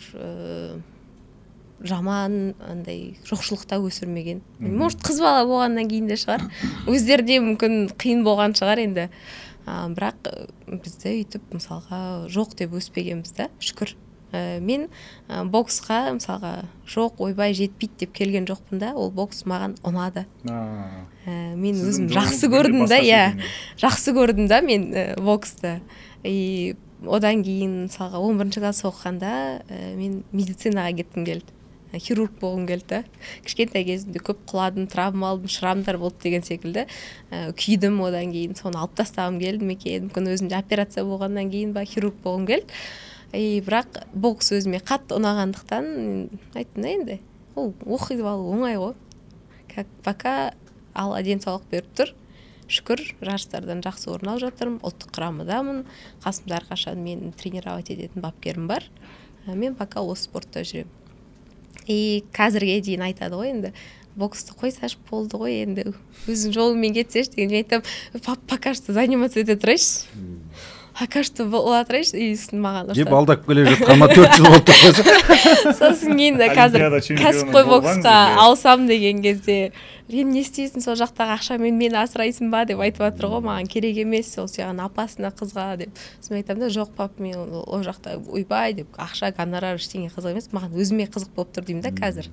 жаман андай жоқшылықта өсірмеген. Может, қыз бала болғаннан кейін де шығар. Өздерде мүмкін қиын болған шығар енді. Бірақ бізді үйтіп мысалға жоқ деп өспегенбіз да, шүкір. Мен боксқа мысалға жоқ, ойбай жетпейді деп келген жоқпын да, ол бокс маған ұнады. Мен өзім жақсы көрдім да, иә, жақсы көрдім да мен боксты. Одан кейін мысалға он бірінші класс оқығанда мен медицинаға кеттім келді. Хирург болғым келді. Кішкентай кезімде көп құладым, травма алдым, шрамдар болды деген секілді. Күйдім, одан кейін соны алып тастағым келді екен. Мүмкін өзімде операция болғаннан кейін ба хирург болғым келді. Бірақ бокс өзіме қатты ұнағандықтан айттым да енді, ол оқиды алу оңай ғой. Пока Алла денсаулық беріп тұр, шүкір жарыстардан жақсы орын алып жатырмын, ұлттық құрамадамын, қасымда әрқашан мен тренировать ететін бапкерім бар. Мен пока осы спортта жүремін. И қазірге дейін айтады ғой енді, боксты қойсашы болды ғой енді өзің жолыңмен кетсеші деген. Мен айтамын, папа пока что заниматься ете тұрайшы, пока что бола тұрайшы. И маған деп алдап келе жатқаныма төрт жыл болып тұрса. Сосын кейін қазір кәсіпқой боксқа алсам деген кезде сен не істейсің сол жақтағы ақшамен мені асырайсың ба деп айтып жатыр ғой, маған керек емес, ол саған апасына қызға деп. Сосын айтамын да, жоқ пап, мен ол жақта ойбай деп, ақша, гонорар ештеңе қызық емес, маған өзіме қызық болып тұр деймін да қазір.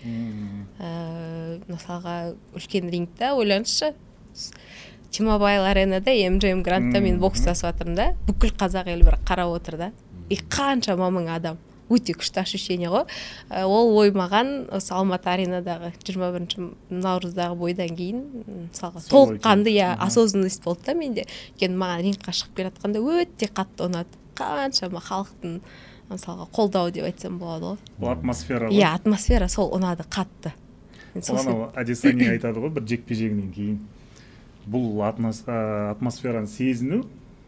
Мысалға үлкен рингта ойлаңызшы, Тимобайл аренада эм джи эм грантта мен бокстасып жатырмын да, бүкіл қазақ елі бір қарап отыр да, и қаншама мың адам, өте күшті ощущение ғой. Ол ой маған осы Алматы аренадағы жиырма бірінші наурыздағы бойдан кейін мысалға толыққанды, иә, осознанность болды да менде. Өйткені маған рингқа шығып келе жатқанда өте қатты ұнады. Қаншама халықтың мысалға қолдау деп айтсам болады ғой. Бұл атмосфера ғой. Иә, атмосфера сол ұнады қатты. Оған Адесanya айтады ғой, бір жекпе-жегінен кейін. Бұл атмосфераны сезіну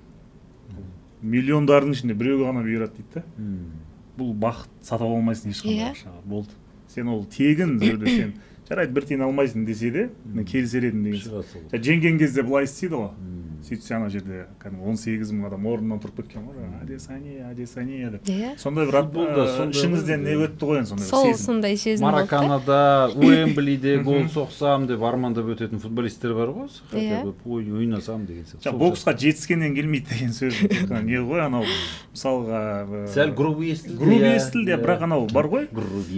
миллиондардың ішінде біреуге ғана бұйырады дейді да. Бұл бақыт сатып алмайсың ешқандай ақшаға, болды. Сен ол тегін жүрді, сен жарайды бір тиын алмайсың десе де, мен келісер едім деген сияқты. Жеңген кезде былай істейді ғой. Сөйтсе ана жерде он сегіз мың адам орнынан тұрып кеткен ғой, Адесanya, Адесanya деп. Сондай бір ішіңізден не өтті ғой, сондай сол сондай сезім болды. Мараканада, Уэмблиде гол соқсам деп армандап өтетін футболистер бар ғой, хотя бы ойнасам деген сияқты. Боксқа жетіскеннен келмейді деген сөз не ғой, анау мысалға сәл грубый естілді. Грубый естілді, бірақ анау бар ғой.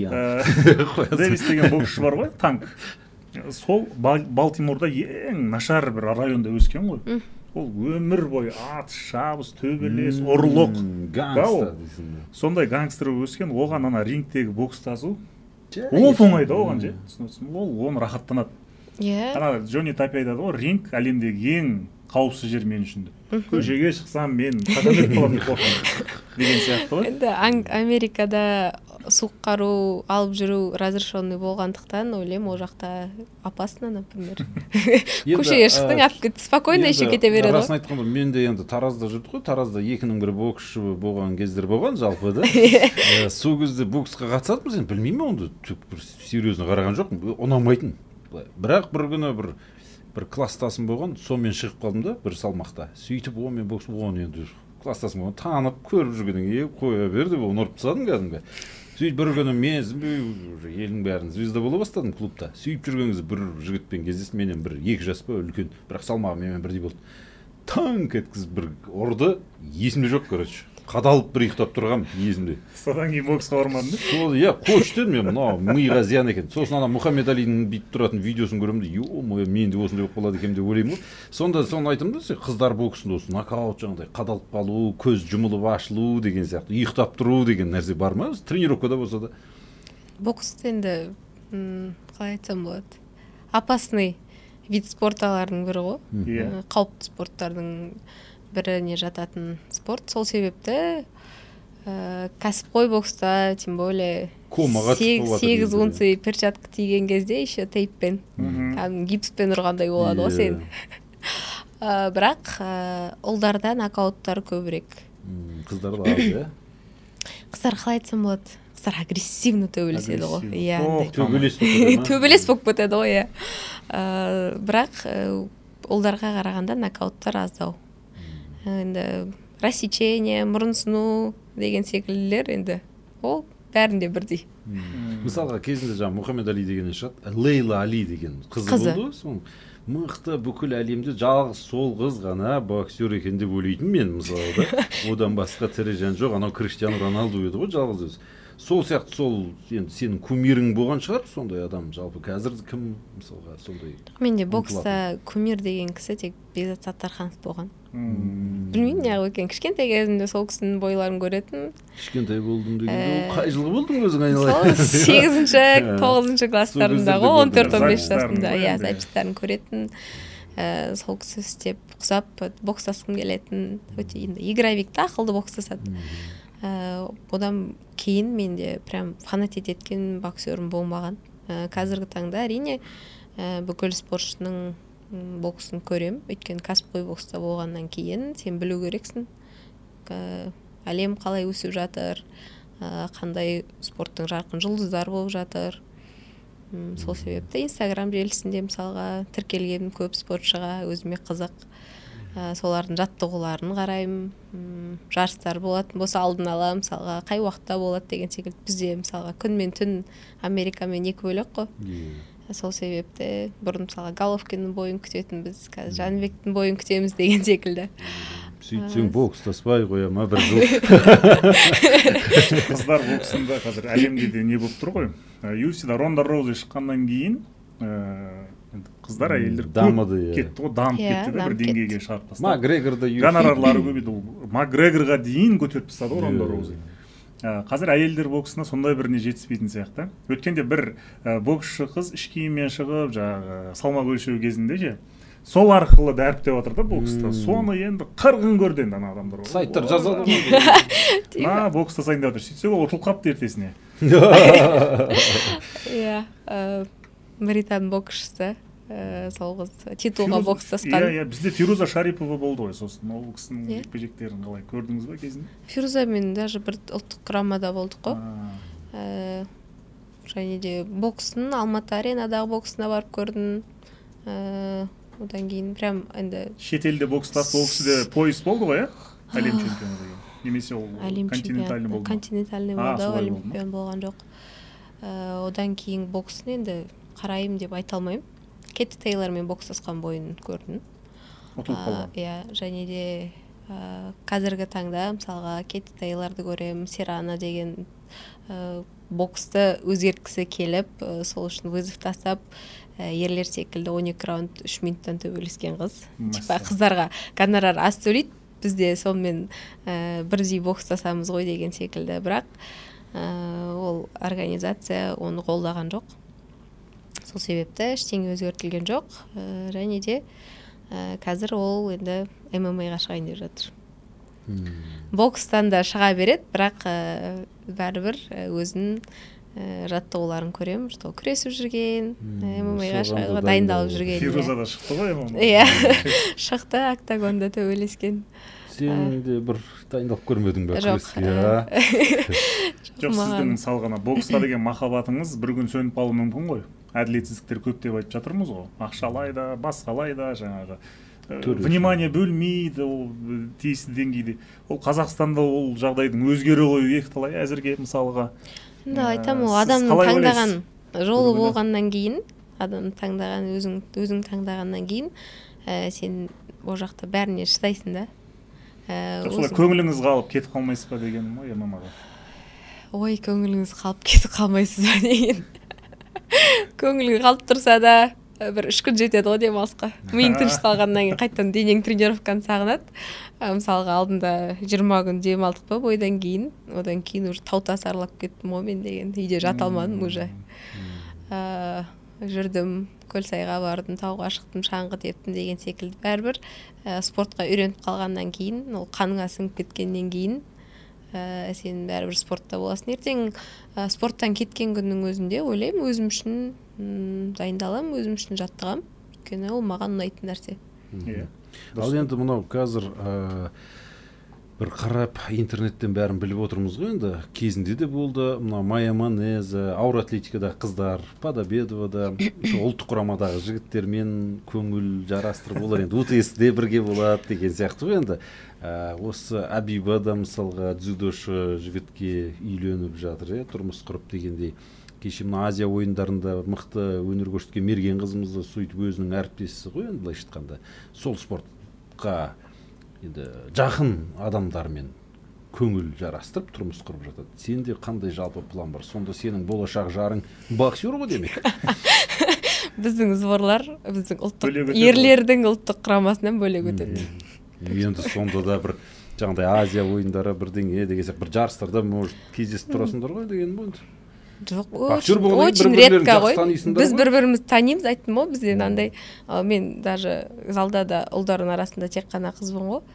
Дэвис деген боксшы бар ғой, танк. Сол Балтиморда ең нашар бір районда өскен ғой. Ол өмір бойы ат, шабыс, төбелес, ұрлық. Гангстер дейсің. Сондай гангстер өскен, оған ана рингтегі бокстасу оп-оңай да оған же. Ол оны рахаттанады. Ана Джонни Тапи айтады ғой, ринг әлемдегі ең қауіпсіз жер мен үшін деп. Көшеге шықсам мен қадам етіп қаламын деп қорқамын деген сияқты ғой. Енді Америкада суық қару алып жүру разрешенный болғандықтан ойлаймын, ол жақта опасно, например. Көшеге шықтың, атып кетті, спокойно еще кете береді ғой. Расын айтқанда, мен де енді Таразда жүрдік қой, Таразда екінің бірі боксшы болған кездер болған жалпы да. Сол кезде боксқа қатысатынбыз, енді білмеймін, онда бір серьезно қараған жоқпын, ұнамайтын. Бірақ бір күні бір бір класстасым болған, сонымен шығып қалдым да, бір салмақта. Сөйтіп, о, мен бокс болған енді класстасым болған, танып, көріп жүргеннен кейін қоя берді, оны ұрып тастадым кәдімгі. Сөйтіп бір күні мен елдің бәрін звезда бола бастадым клубта. Сөйтіп жүрген кезде бір жігітпен кездестім, менен бір екі жас па үлкен, бірақ салмағы менімен бірдей болды. Танк еткізіп бір ұрды, есімде жоқ, короче. Қадалып бір ұйықтап тұрғам, есімде. Содан кейін боксқа бармадың ба? Сол, иә, қойшы дедім, мен мынау миға зиян екен. Сосын ана Мұхаммед Алидің бүйтіп тұратын видеосын көремін де, ё-мое, мен де осындай болып қалады екен деп ойлаймын ғой. Сонда соны айтамын да, қыздар боксында осы нокаут жаңағыдай қадалып қалу, көз жұмылып ашылу деген сияқты, ұйықтап тұру деген нәрсе бар ма? Тренировкада болса да. Бокс енді қалай айтсам болады? Опасный вид спорттарының бірі ғой. Қауіпті спорттардың біріне жататын спорт. Сол себепті кәсіпқой бокста, тем более сегіз унция перчатка тиген кезде еще тейппен, гипспен ұрғандай болады ғой сен. Бірақ ұлдарда нокауттар көбірек. Қыздар да аз, иә? Қыздар қалай айтсам болады? Қыздар агрессивно төбелеседі ғой. Төбелес болып Төбелес болып кетеді ғой, иә. Бірақ ұлдарға қарағанда нокауттар аздау. Енді рассечение, мұрынсыну деген секілділер енді ол бәрінде бірдей. Мысалға кезінде жаңа Мұхаммед Али деген шығады, Лейла Али деген қызы болды. Сол мықты бүкіл әлемде жалғыз сол қыз ғана боксер екен деп ойлайтын мен мысалы да. Одан басқа тірі жан жоқ, анау Криштиану Роналду еді ғой жалғыз өзі. Сол сияқты сол енді сенің кумирің болған шығар, сондай адам жалпы қазір кім мысалға сондай. Менде бокста кумир деген кісі тек Бекзат Саттарханов болған. Білмеймін неғып екен, кішкентай кезімде сол кісінің бойларын көретін. Кішкентай болдым дегенде, қай жылғы болдың өзің айналайын? Сол сегізінші, тоғызыншы класстарындағы, он төрт он бес жасында, иә, запистарын көретін. Сол кісі істеп, құсап, бокстасқым келетін, өте енді игровикті ақылды бокстасады. Одан кейін менде прям фанатет еткен боксерім болмаған. Қазіргі таңда әрине бүкіл спортшының боксын көрем, өйткені кәсіпқой бокста болғаннан кейін сен білу керексің, әлем қалай өсіп жатыр, қандай спорттың жарқын жұлдыздар болып жатыр. Сол себепті инстаграм желісінде мысалға тіркелген көп спортшыға өзіме қызық. Солардың жаттығуларын қараймын. Жарыстар болатын болса алдын ала мысалға қай уақытта болады деген секілді. Бізде мысалға күн мен түн Америкамен екі бөлек қой. Сол себепті бұрын мысалға Головкиннің бойын күтетінбіз, қазір Жанбектің бойын күтеміз деген секілді. Сөйтсең бокстаспай қоя ма бір жыл. Қыздар боксында қазір әлемде де не болып тұр ғой. ю эф си-да Ронда Роузи шыққаннан кейін қыздар әйелдер дамыды, кетті ғой, дамып кетті де, бір деңгейге шығарып тастады. Макгрегорда гонорарлары көбейді. Макгрегорға дейін көтеріп тастады ғой Ронда Роузи. Қазір әйелдер боксына сондай біріне жетіспейтін сияқты. Өткенде бір боксшы қыз іш киіммен шығып, жаңағы салмақ өлшеу кезінде же сол арқылы дәріптеп отыр да бокста. Соны енді қырғын көрді енді ана адамдар. Сайттар жазады. На бокстасайын деп отыр. Сөйтсе ол ұтылып қапты ертесіне. Иә, британ боксшысы. Сол қыз титулға бокстасқан. Иә, бізде Фируза Шарипова болды ғой, сосын ол кісінің жекпе-жектерін қалай көрдіңіз бе кезінде? Фируза мен даже бір ұлттық құрамада болдық қой. Және де боксын Алматы аренадағы боксына барып көрдім. Одан кейін прям енді шетелде бокстас ол кісіде пояс болды ғой, иә? Әлем чемпионы деген. Немесе ол континентальный болды. Континентальный болды, әлем чемпионы болған жоқ. Одан кейін боксын енді қарайым деп айта алмаймын. Кетти Тейлормен бокстасқан бойын көрдім. Ұтылып қалған. Иә, және де қазіргі таңда мысалға Кетти Тейлорды көремін, Серрано деген боксты өзгерткісі келіп, сол үшін вызов тастап, ерлер секілді он екі раунд үш минуттан төбелескен қыз. Қыздарға гонорар аз төлейді, бізде сонымен бірдей бокстасамыз ғой деген секілді, бірақ ол организация оны қолдаған жоқ. Сол себепті ештеңе өзгертілген жоқ, және де қазір ол енді эм эм а-ға шығайын деп жатыр. Бокстан да шыға береді, бірақ бәрібір өзінің жаттығуларын көремін, что күресіп жүрген, эм эм а-ға шығуға дайындалып жүрген. Фируза да шықты ғой эм эм а. Иә, шықты, октагонда төбелескен. Сен де бір дайындалып көрмедің бе күреске? Жоқ, сіздің мысалға боксқа деген махаббатыңыз бір күн сөніп қалуы мүмкін ғой. Әділетсіздіктер көп деп айтып жатырмыз ғой. Ақшалай да, басқалай да, жаңағы внимание бөлмейді, ол тиісті деңгейде. Ол Қазақстанда ол жағдайдың өзгере қою екіталай әзірге мысалға. Да, айтамын, ол адамның таңдаған жолы болғаннан кейін, адамның таңдаған өзің өзің таңдағаннан кейін, сен ол жақта бәріне шыдайсың да. Солай көңіліңіз қалып кетіп қалмайсыз ба дегенім ғой эм эм а-ға. Ой, көңіліңіз қалып кетіп қалмайсыз ба деген. Көңілің қалып тұрса да бір үш күн жетеді ғой демалысқа. Миың тыныш қалғаннан кейін қайтадан денең тренировканы сағынады. Мысалға алдында жиырма күн демалдық па бойдан кейін, одан кейін уже тау тас аралап кеттім ғой мен деген. Үйде жата алмадым уже. Жүрдім, Көлсайға бардым, тауға шықтым, шаңғы тептім деген секілді. Бәрібір спортқа үйреніп қалғаннан кейін, ол қаныңа сіңіп кеткеннен кейін сен бәрібір спортта боласың. Ертең спорттан кеткен күннің өзінде ойлаймын, өзім үшін дайындалам, өзім үшін жаттығам. Өйткені ол маған ұнайтын нәрсе. Ал енді мынау қазір бір қарап интернеттен бәрін біліп отырмыз ғой енді. Кезінде де болды, мынау Майя Манеза, ауыр атлетикадағы қыздар, Падобедовада, ұлттық құрамадағы жігіттермен көңіл жарастырып олар енді у тэ эс-де бірге болады деген сияқты ғой енді. Осы Абиба да мысалға дзюдошы жігітке үйленіп жатыр, тұрмыс құрып дегендей. Кеше мына Азия ойындарында мықты өнер көрсеткен Мерген қызымызды сөйтіп өзінің әріптесі ғой енді былайша айтқанда. Сол спортқа енді жақын адамдармен көңіл жарастырып тұрмыс құрып жатады. Сенде қандай жалпы план бар? Сонда сенің болашақ жарың боксер ғой демек. Біздің сборлар, біздің ұлттық ерлердің ұлттық құрамасынан бөлек өтеді. Енді сонда да бір жаңағыдай Азия ойындары бірдеңе деген сияқты бір жарыстарда может кездесіп тұрасыңдар ғой деген болды. Жоқ, очень редко ғой. Біз бір-бірімізді танимыз, айттым ғой, бізде андай. Мен даже залда да ұлдардың арасында тек қана қызбын ғой.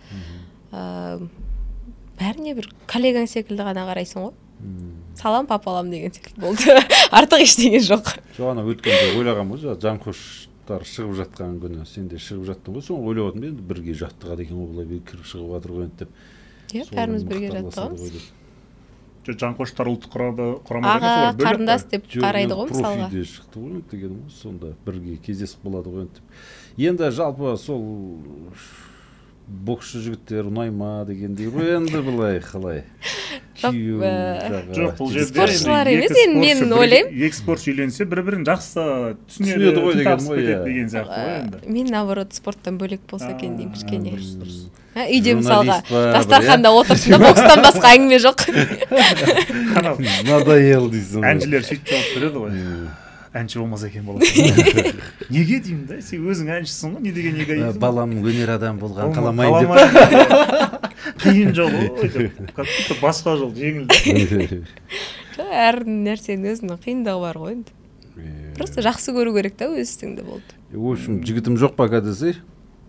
Бәріне бір коллегаң секілді ғана қарайсың ғой. Салам папалам деген секілді болды. Артық ештеңе жоқ. Жоқ, ана өткенде ойлағам ғой, Жанқоштар шығып жатқан күні сен де шығып жаттың ғой, соны ойлап отырмын, енді бірге жаттығады екен ғой, былай кіріп шығып жатыр ғой деп. Иә, бәріміз бірге жаттығамыз. Жанқоштар ұлттық құрамада аға қарындас деп қарайды ғой мысалға. Профиде шықты ғой деген ғой, сонда бірге кездесіп болады ғой деп. Енді жалпы сол боксшы жігіттер ұнай ма дегендей ғой, енді былай қалай? Жоқ, бұл жерде спортшылар емес, енді мен ойлаймын. Екі спортшы үйленсе бір-бірін жақсы түсінеді ғой деген сияқты ғой енді. Мен наоборот спорттан бөлек болса екен деймін кішкене. Үйде мысалға дастарханда отырсын да бокстан басқа әңгіме жоқ. Надоел дейсің. Әншілер сөйтіп жауап береді ғой. Әнші болмаса екен болады. Неге деймін да, сен өзің әншісің ғой, не деген эгоизм. Балам өнер адам болған қаламайын деп. Қиын жол ғой деп. Как-то басқа жол жеңіл. Әр нәрсенің өзінің қиындығы бар ғой енді. Просто жақсы көру керек та өз ісіңді болды. В общем, жігітім жоқ па кәдесей?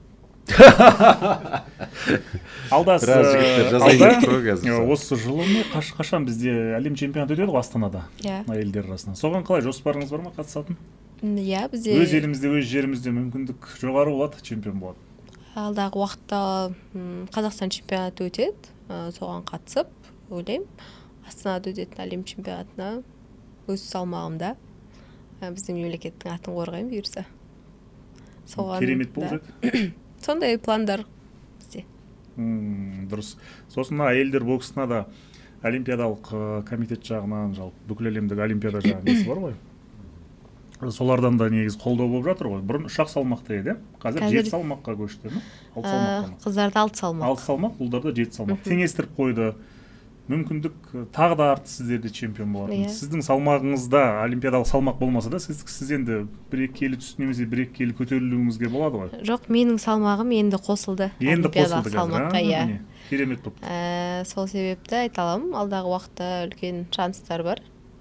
Алда осы жылы ме қашан бізде әлем чемпионаты өтеді ғой Астанада, әйелдер арасында. Соған қалай жоспарыңыз бар ма қатысатын? Иә, бізде өз елімізде, өз жерімізде мүмкіндік жоғары болады, чемпион болады. Алдағы уақытта Қазақстан чемпионаты өтеді, соған қатысып, ойлаймын, Астанада өтетін әлем чемпионатына өз салмағымда біздің мемлекеттің атын қорғаймын бұйырса. Керемет болды. Сондай пландар бізде. Дұрыс. Сосын әйелдер боксына да олимпиадалық комитет жағынан, жалпы бүкіл әлемдік олимпиада жағынан бар ғой. Солардан да негіз қолдау болып жатыр ғой. Бұрын үш ақ салмақта еді, қазір жеті салмаққа көшті ме? Қыздарды алты салмақ. алты салмақ, ұлдарда жеті салмақ. Теңестіріп қойды. Мүмкіндік тағы да артты, сіздерде чемпион болатын. Сіздің салмағыңызда олимпиадалық салмақ болмаса да, сіз енді бір-екі келі түсіп немесе бір-екі келі көтерілуіңізге болады ғой. Жоқ, менің салмағым енді қосылды. Енді қосылды салмаққа, иә. Керемет болып. Сол себепті айта аламын, алдағы уақытта үлкен шанстар бар.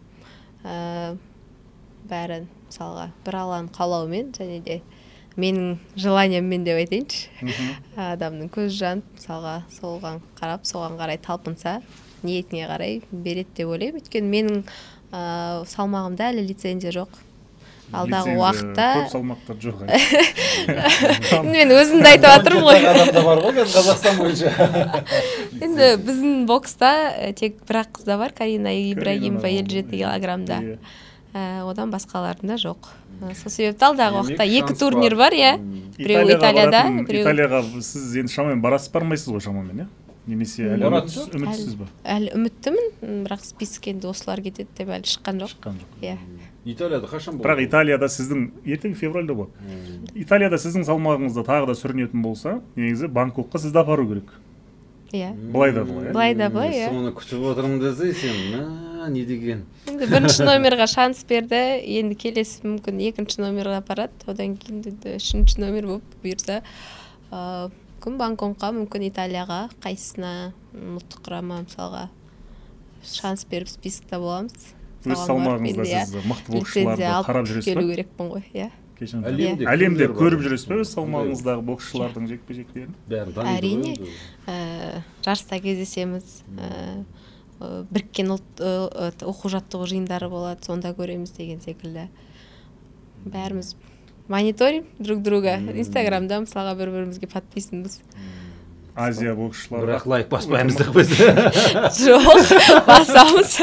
Бәрін мысалға бір алланың қалауымен және де менің желанияммен деп айтайыншы. Адамның көз жанып, мысалға соған қарап, соған қарай талпынса, ниетіне қарай береді деп ойлаймын. Өйткені менің салмағымда әлі лицензия жоқ. Алдағы уақытта көп салмақтар жоқ. Мен өзімді айтып жатырмын ғой. Адамда бар ғой Қазақстан бойынша. Енді біздің бокста тек бір-ақ қызда бар, Карина Ибрагимова елу жеті килограммда. Одан басқаларында жоқ. Сол себепті алдағы уақытта екі турнир бар, иә. Біреу Италияда, біреу Италияға сіз енді шамамен барасыз, бармайсыз ғой шамамен, иә? Немесе әлі үмітсіз ба? Әлі үміттімін, бірақ список енді осылар кетеді деп әлі шыққан жоқ. Шыққан жоқ. Иә. Италияда қашан болады? Бірақ Италияда сіздің ертең февральда болады. Италияда сіздің салмағыңызда тағы да сүрінетін болса, негізі Бангкокқа сізді апару керек. Иә. Былай да былай. Былай да былай, иә. Соны күтіп отырмын десе сен, не деген? Енді бірінші номерға шанс берді, енді келесі мүмкін екінші номерға апарады, одан кейін үшінші номер болып бұйырса, мүмкін Бангкокқа, мүмкін Италияға, қайсысына ұлттық құрама мысалға шанс беріп спискта боламыз. Өз салмағыңызда сіз мықты боксшыларды қарап жүресіз ба? Келу керек пін ғой, иә. Әлемде көріп жүресіз бе өз салмағыңыздағы боксшылардың жекпе-жектерін? Әрине, жарыста кездесеміз, біріккен оқу жаттығу жиындары болады, сонда көреміз деген секілді. Бәріміз мониторим друг друга, инстаграмда мысалға бір-бірімізге подписанбыз. Азия боксшылары. Бірақ лайк баспаймыз деп біз. Жоқ, басамыз.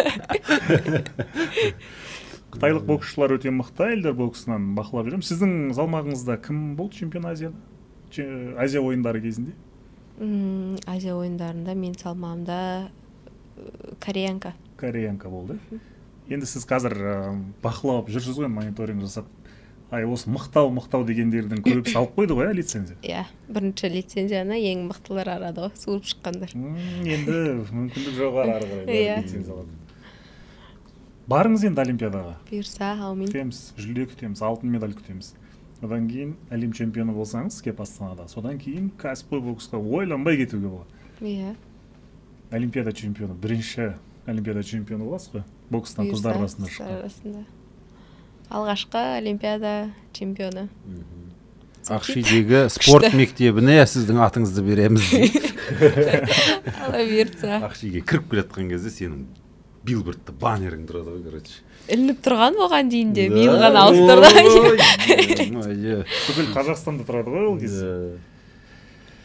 Қытайлық боксшылар өте мықты, әйелдер боксынан бақылап жүрмін. Сіздің салмағыңызда кім болды чемпион Азияда? Азия ойындары кезінде? Азия ойындарында мен салмағымда кореянка. Кореянка болды. Енді сіз қазір бақылап жүрсіз ғой, мониторинг жасап. Ай, осы мықтау, мықтау дегендердің көбі салып қойды ғой, лицензия? Иә, бірінші лицензияны ең мықтылар арады ғой, суырып шыққандар. Енді мүмкіндік жоғары ары қарай лицензия алады. Барыңыз енді олимпиадаға. Бұйырса, аумин. Күтеміз, жүлде күтеміз, алтын медаль күтеміз. Одан кейін әлем чемпионы болсаңыз, кеп Астанада. Содан кейін кәсіпқой боксқа ойланбай кетуге болады. Иә. Олимпиада чемпионы, бірінші олимпиада чемпионы боласыз ғой, бокстан қыздар арасында шыққан. Алғашқы олимпиада чемпионы. Ақшидегі спорт мектебіне сіздің атыңызды береміз. Ала берді. Ақшиге кіріп келатқан кезде сенің билбордта баннерің тұрады ғой, короче. Ілініп тұрған оған дейін де, биыл ғана ауыстырды. Бүкіл Қазақстанда тұрады ғой ол кезде.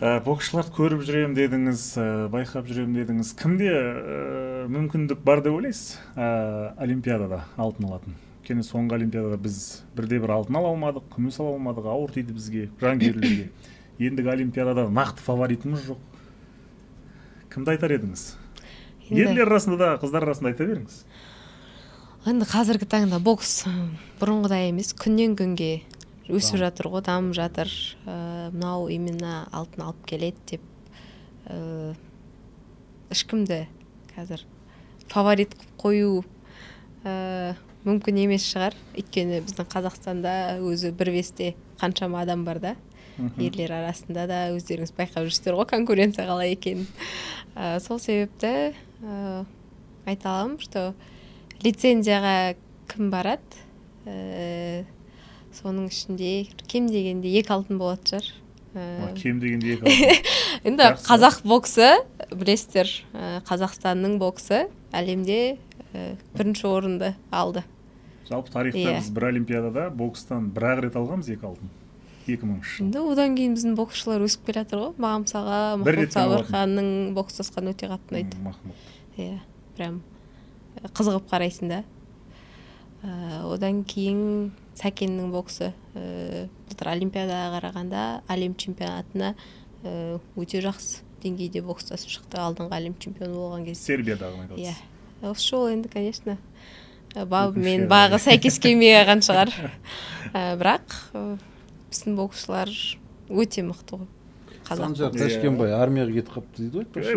боксшыларды көріп жүрем дедіңіз, байқап жүрем дедіңіз. Кімде мүмкіндік бар деп ойлайсыз олимпиадада алтын алатын? Өйткені соңғы олимпиадада біз бірде бір алтын ала алмадық, күміс ала алмадық, ауыр тиді бізге, жанкүйерлерге. Ендігі олимпиадада нақты фаворитіміз жоқ. Кімді айтар едіңіз? Ерлер арасында да, қыздар арасында айта беріңіз. Енді қазіргі таңда бокс бұрынғыдай емес, күннен күнге өсіп жатыр ғой, дамып жатыр. Мынау именно алтын алып келеді деп ешкімді қазір фаворит қою мүмкін емес шығар. Өйткені біздің Қазақстанда өзі бір весте қаншама адам бар да. Ерлер арасында да өздеріңіз байқап жүрсіздер ғой, конкуренция қалай екенін. Сол себепті айта аламын, что лицензияға кім барады? Соның ішінде кем дегенде екі алтын болады шығар. Кем дегенде екі алтын. Енді қазақ боксы, білесіздер, Қазақстанның боксы әлемде бірінші орынды алды. Жалпы тарихта біз бір олимпиадада бокстан бір-ақ рет алғанбыз екі алтын. екі мыңыншы жыл. Енді одан кейін біздің боксшылар өсіп келе жатыр ғой. Маған мысалға Махмұт Сабырханның бокстасқан өте қатты ұнайды. Махмұт. Иә, прям қызығып қарайсың да. Одан кейін Сәкеннің боксы былтыр олимпиадаға қарағанда әлем чемпионатына өте жақсы деңгейде бокстасып шықты, алдыңғы әлем чемпионы болған кезде. Сербиядағы айтасыз. Иә. Осы жол енді, конечно, бабымен бағы сәйкес келмей қалған шығар. Бірақ біздің боксшылар өте мықты ғой. Санжар Ташкенбай армияға кетіп қапты дейді ғой. Ей,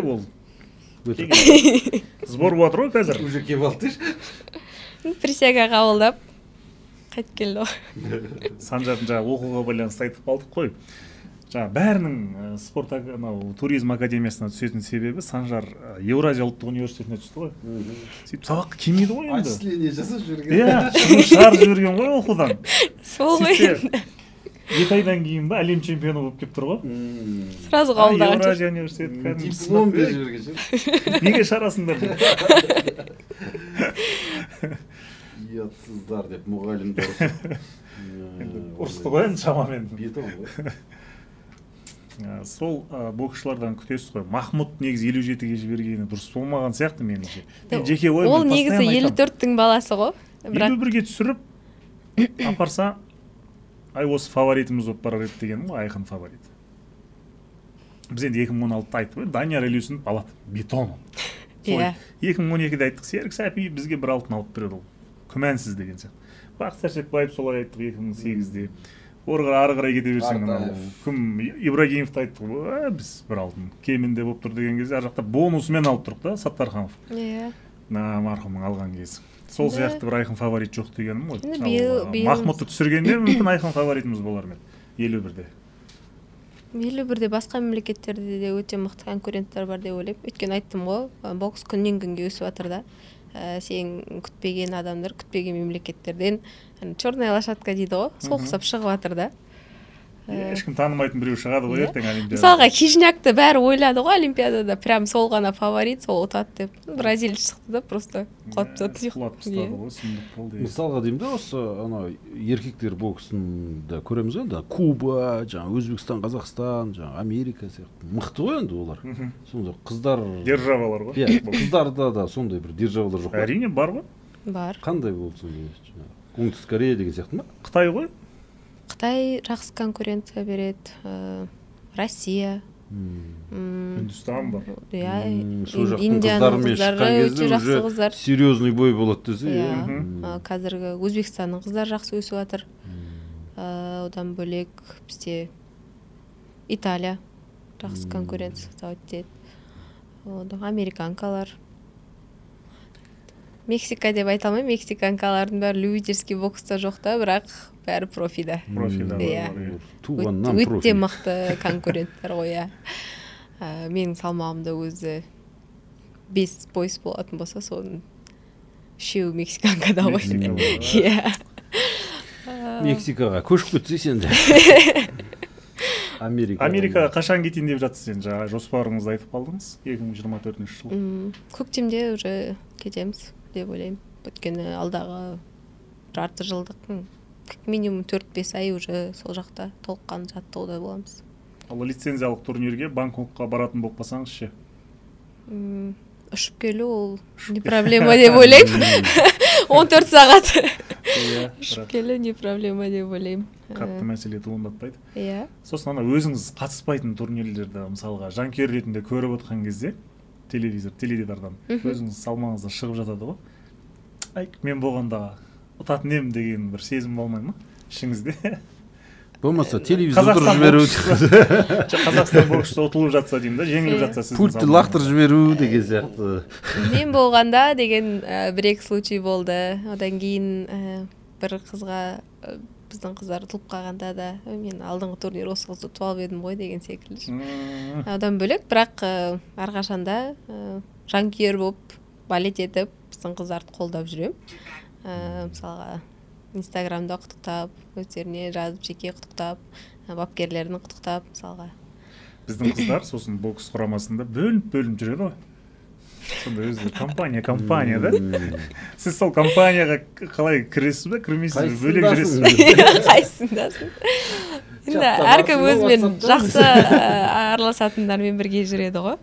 ол сбор болады ғой қазір. Уже келіп алды дейші. Присяга қабылдап қайтып келді ғой. Санжардың жаңа оқуға байланысты айтып қалдық қой. Жаңа бәрінің спорт туризм академиясына түсетін себебі Санжар Еуразия ұлттық университетіне түсті ғой. Сөйтіп сабаққа келмейді ғой енді. Отчисление жасап жүрген. Иә, жұмыс шығарып жүрген ғой оқудан. Сол ғой. Екі айдан кейін ба әлем чемпионы болып келіп тұр ғой. Сразу қабылдаған. Еуразия университеті диплом беріп жүрген. Неге шарасыңдар? Ұятсыздар деп мұғалімді ұрысып. Ұрысты ғой енді шамамен. Бетон ғой. Сол боксшылардан күтесіз ғой. Махмұт негізі елу жетіге жібергені дұрыс болмаған сияқты меніңше. Жеке ойым. Ол негізі елу төрттің баласы ғой. елу бірге түсіріп апарса, ай осы фаворитіміз болып барар еді дегенім ғой, айқын фаворит. Біз енді екі мың он алтыда айттық, Данияр Елеусінов алады, бетон. екі мың он екіде айттық, Серік Сәпиев бізге бір алтын алып береді ол. Күмәнсіз деген сияқты. Бақыт Сәрсекбаев солай айттық екі мың сегізде. Орға ары қарай кете берсең, кім Ибрагимовты айттық, біз бір алтын кемінде болып тұр деген кезде, ар жақта бонусымен алып тұрық та, Саттарханов. Иә. Марқұмның алған кезі. Сол сияқты бір айқын фаворит жоқ дегенім ғой. Махмұтты түсіргенде мүмкін айқын фаворитіміз болар мен. елу бірде. елу бірде басқа мемлекеттерде де өте мықты конкуренттер бар деп ойлаймын. Өйткені айттым ғой, бокс күннен күнге өсіп жатыр да. Сен күтпеген адамдар, күтпеген мемлекеттерден черная лошадка дейді ғой, сол құсап шығып жатыр да. Ешкім танымайтын біреу шығады ғой ертең олимпиадада. Мысалға Хижнякты бәрі ойлады ғой олимпиадада, прям сол ғана фаворит, сол ұтады деп. Бразилия шықты да, просто құлап тастады. Құлап тастады ғой, сұмдық болды. Мысалға деймін да, осы анау еркектер боксында көреміз енді, Куба, жаңа Өзбекстан, Қазақстан, жаңа Америка сияқты. Мықты ғой енді олар. Сонда қыздар державалар ғой. Иә, қыздарда да сондай бір державалар жоқ. Әрине бар ғой. Бар. Қандай болсын жаңа Оңтүстік Корея деген сияқты ма? Қытай ғой. Қытай жақсы конкуренция береді, Россия, Үндістан бар. Индияның қыздары өте жақсы қыздар. Серьезный бой болады десе. Қазіргі Өзбекстанның қыздар жақсы өсіп жатыр. Одан бөлек бізде Италия жақсы конкуренция өтеді. Одан американкалар. Мексика деп айта алмаймын, мексиканкалардың бәрі любительский бокста жоқ та, бірақ бәрі профида. Профида бар. Өте мықты конкуренттер ғой. Менің салмағымда өзі бес пояс болатын болса, соның үшеуі мексиканкада ғой. Мексикаға көшіп кетсе сен де. Америкаға қашан кетейін деп жатсыз сен, жаңа жоспарыңызды айтып қалдыңыз, екі мың жиырма төртінші жыл. Көктемде уже кетеміз деп ойлаймын. Өйткені алдағы жарты жылдық минимум төрт бес ай уже сол жақта толыққан жаттығуда боламыз. ал лицензиялық турнирге Бангкокқа баратын болып қалсаңыз ше? М, ұшып келу ол не проблема деп ойлаймын. он төрт сағат Иә, ұшып бірақ келу не проблема деп ойлаймын. қатты мәселе туындатпайды. Иә. Сосын ана өзіңіз қатыспайтын турнирлерді мысалға жанкүйер ретінде көріп отқан кезде телевизор, теледидардан өзіңіз салмаңызда шығып жатады ғой. Ай, мен болғанда ұтатын едім деген бір сезім болмай ма ішіңізде? Болмаса телевизор тұрып жіберу, Қазақстан боксшысы ұтылып жатса деймін да, жеңіліп жатса сіздің пультті лақтырып жіберу деген сияқты. Мен болғанда деген ә, бір-екі случай болды. Одан кейін ә, бір қызға ә, біздің қыздар ұтылып қалғанда да «Ой, мен алдыңғы турнир осы қызды ұтып алып едім ғой» деген секілді. М, Одан бөлек, бірақ ә, әрқашанда ә, жанкүйер болып балет етіп біздің қыздарды қолдап жүремін. Ә, мысалға инстаграмда құттықтап, өздеріне жазып жеке құттықтап, ә, бапкерлерін құттықтап, мысалға. Біздің қыздар сосын бокс құрамасында бөлініп-бөлініп жүреді ғой. Сонда өздері компания, компания да. Сіз сол компанияға қалай кіресіз бе, кірмейсіз бе, бөлек жүресіз бе? Қайсындасың? Енді әркім өзімен жақсы ә, араласатындармен бірге жүреді ғой.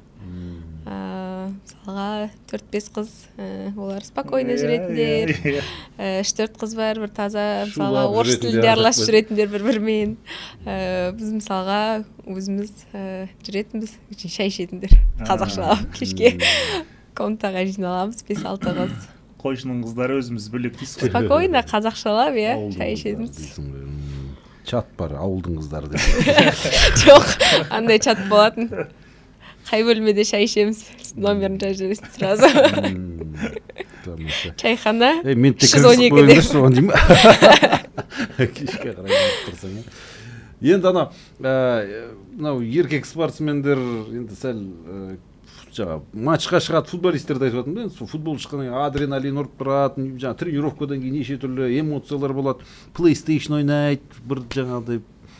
Ә, мысалға төрт бес қыз, ә, олар спокойно жүретіндер. Ә, үш төрт қыз бар, бір таза, мысалға Шулап орыс жүретіндер, тілінде араласып араласып жүретіндер бір-бірімен. Ә, біз мысалға өзіміз ә, жүретінбіз, шай ішетіндер. Қазақшалап кешке комнатаға жиналамыз, бес алты қыз. Қойшының қыздары өзіміз бөлек дейсіз ғой. Спокойно қазақшалап, иә, Ауылдың шай қыздары ішетінбіз. дейсің ғой. М, чат бар, ауылдың қыздары деп. Жоқ, андай чат болатын. Қай бөлмеде шай ішеміз, номерін жазып жібересің сразу. М, тамаша. Чайхана Ей, мен тек үш жүз он кіргізіп екіде. қойыңдаршы оған деймін. Кешке қарай барып тұрсаң, иә. Енді ана ә, мынау еркек спортсмендер енді сәл ә, жаңа матчқа шығады, футболистерді айтып жатырмын да, футбол шыққаннан кейін адреналин ұрып тұрады, жаңа тренировкадан кейін неше түрлі эмоциялар болады, PlayStation ойнайды, бір жаңағыдай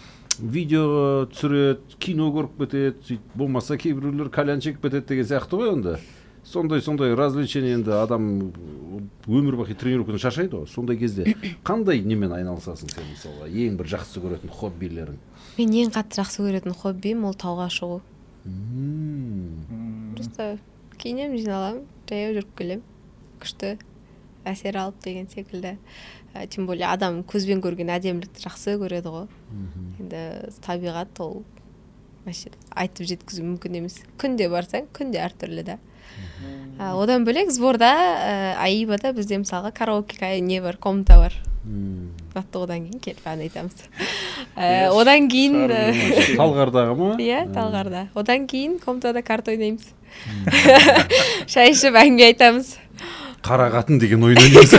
видео түсіреді, кино көріп кетеді, сөйтіп болмаса кейбіреулер кальян шегіп кетеді деген сияқты ғой енді. Сондай сондай развлечение енді адам өмір бақи тренировкадан шаршайды ғой. Сондай кезде қандай немен айналысасың сен мысалға? Ең бір жақсы көретін хоббилерің? Мен ең қатты жақсы көретін хоббиім ол тауға шығу. М, Просто киінемін, жиналамын, жаяу жүріп келемін. Күшті әсер алып деген секілді. Ә, Тем более адам көзбен көрген әдемілікті жақсы көреді ғой. Енді табиғат ол вообще айтып жеткізу мүмкін емес. Күнде барсаң, күнде әртүрлі да. Ә, Одан бөлек сборда, ә, Аибада бізде мысалға караоке не бар, комната бар. м. Жаттығудан кейін келіп ән айтамыз. Ә, Одан кейін ә, Талғардағы ма? иә, Талғарда. Одан кейін комнатада карта ойнаймыз. Шай ішіп әңгіме айтамыз. Қара қатын деген ойын ойнайсың.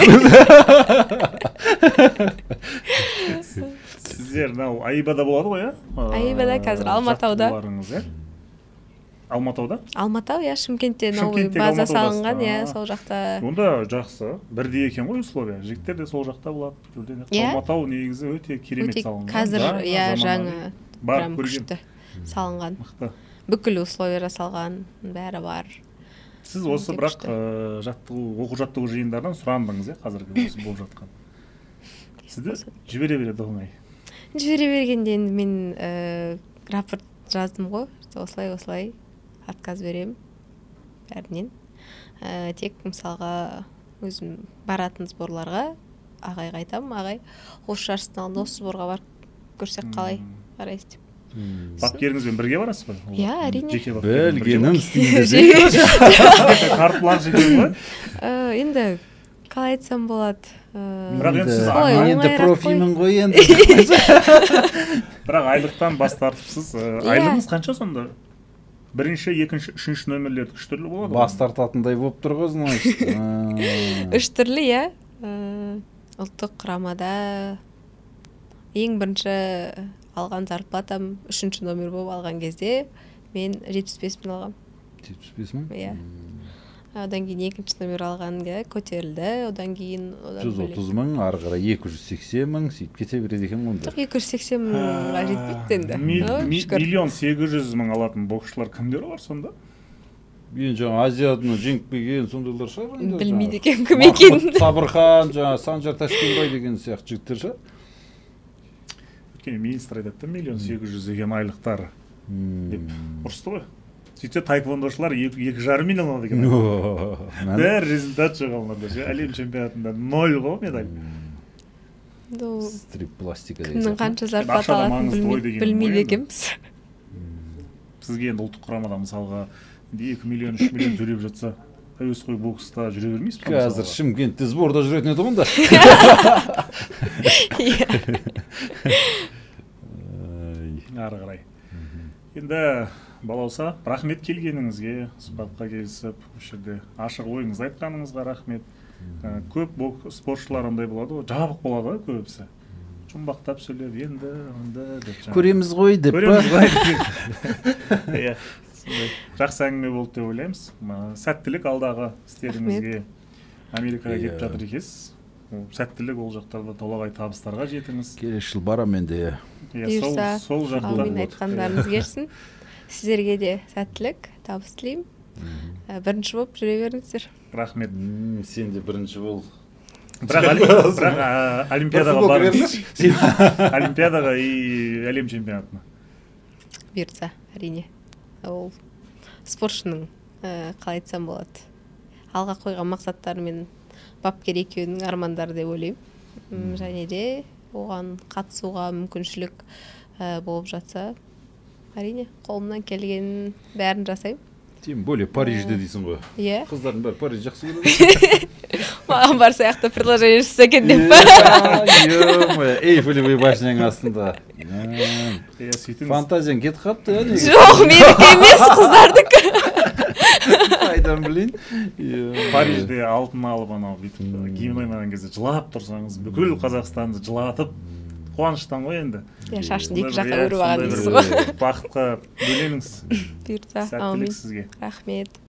Сіздер мынау Аибада болады ғой, иә? Аибада қазір Алматауда. Жаттығуларыңыз, иә? Алматауда? Алматау, иә, Шымкентте новый Шымкенттегі база Алматаудасыз. салынған, иә, А. сол жақта. Онда жақсы. Бірдей екен ғой условия. Жігіттер де сол жақта болады. Жүрден. Иә. Алматау негізі өте керемет Өте салынған. қазір, Жаңа иә, заманауи. жаңа, Барып прям көрген. күшті салынған. Мықты. Бүкіл условия жасалған, бәрі бар. Сіз осы Өте бірақ күшті. ә, жаттығу, оқу жаттығу жиындарынан сұрандыңыз, иә, қазіргі осы болып жатқан. Сізді жібере береді оңай. Жібере бергенде енді мен ә, рапорт жаздым ғой, осылай осылай отказ беремін бәрінен. Ә, Тек мысалға өзім баратын сборларға ағайға айтамын, ағай осы жарыстың алдында осы сборға барып көрсек қалай қарайсыз деп. Бапкеріңізбен бірге барасыз ғой? Иә, әрине. Жеке бапкермен бірге Білгенім барасыз. істейді. Карт бланш екен ғой? Ә, Енді қалай айтсам болады. Ә, Бірақ енді сіз Солай, ана- енді оңайырақ профимін ғой енді. бірақ айлықтан бас тартыпсыз. Ә, Иә. Айлығыңыз қанша сонда? Бірінші, екінші, үшінші нөмірлерді үш түрлі болады ғой? Бас тартатындай болып тұр ғой, значит. А. Үш түрлі, иә. Ә, Ұлттық құрамада ең бірінші алған зарплатам үшінші номер болып алған кезде мен жетпіс бес мың алғам. жетпіс бес мың? Иә. Одан кейін екінші номер алғанға көтерілді. Одан кейін одан жүз отыз мың, ары қарай екі жүз сексен мың, сөйтіп кете береді екен онда. Жоқ, екі жүз сексен мыңға жетпейді енді. Ми- Ой, ми- шүкір. Миллион сегіз жүз мың алатын боксшылар кімдер олар сонда? Енді жаңа Азияны жеңіп келген сондайлар шығар. енді Білмейді жаңағы. екенмін кім екенін. Махмұт Сабырхан, жаңа Санжар Ташкенбай деген сияқты жігіттер шығар. Өйткені министр айтады да, миллион сегіз жүз деген айлықтар деп ұрысты ғой. Сөйтсе таеквондошылар екі жарым миллион алады екен. Бәрі результат шығалмады. Әлем чемпионатында ноль ғой медаль. Стрип пластика. Кімнің қанша зарплата алатынын білмейді екенбіз. Сізге енді ұлттық құрамада мысалға екі миллион, үш миллион төлеп жатса, әуесқой бокста жүре бермейсіз бе? Қазір Шымкентте сборда жүретін еді ғында. Ары қарай. Енді балауса, рахмет келгеніңізге, сұхбатқа келісіп, осы жерде ашық ойыңызды айтқаныңызға рахмет. Көп спортшылар ондай болады ғой, жабық болады ғой көбісі. Жұмбақтап сөйлеп, енді, онда деп жаңа. Көреміз ғой деп па? Көреміз ғой. Жақсы әңгіме болды деп ойлаймыз. Сәттілік алдағы істеріңізге. Америкаға кетіп жатыр екенсіз. Сәттілік ол жақтарда толағай табыстарға жетіңіз. Келесі жыл барам енді. Сол жақта. Аумин айтқандарыңыз келсін. Сіздерге де сәттілік, табыс тілеймін. Бірінші болып жүре беріңіздер. Рахмет. Сен де бірінші бол. Бірақ олимпиадаға барыңыз. Олимпиадаға и әлем чемпионатына. Бұйыртса, әрине. Ол спортшының, қалай айтсам болады, алға қойған мақсаттары мен бапкер екеуінің армандары деп ойлаймын. Және де оған қатысуға мүмкіншілік болып жатса, әрине қолымнан келгенін бәрін жасаймын. Тем более Парижде дейсің ғой. Иә. Қыздардың бәрі Париж жақсы көреді. Маған бар сияқты предложение жасаса екен деп па. Эйфелевый башняның астында. Фантазияң кетіп қалыпты. Жоқ, менікі емес, қыздардікі. Қайдан білейін. Парижде алтын алып анау бүйтіп гимн ойнаған кезде жылап тұрсаңыз, бүкіл Қазақстанды жылатып, қуаныштан ғой енді. Шашын екі жаққа өріп алған дейсіз ғой. Бақытқа бөленіңіз. Бұйыртса, сәттілік сізге. Рахмет.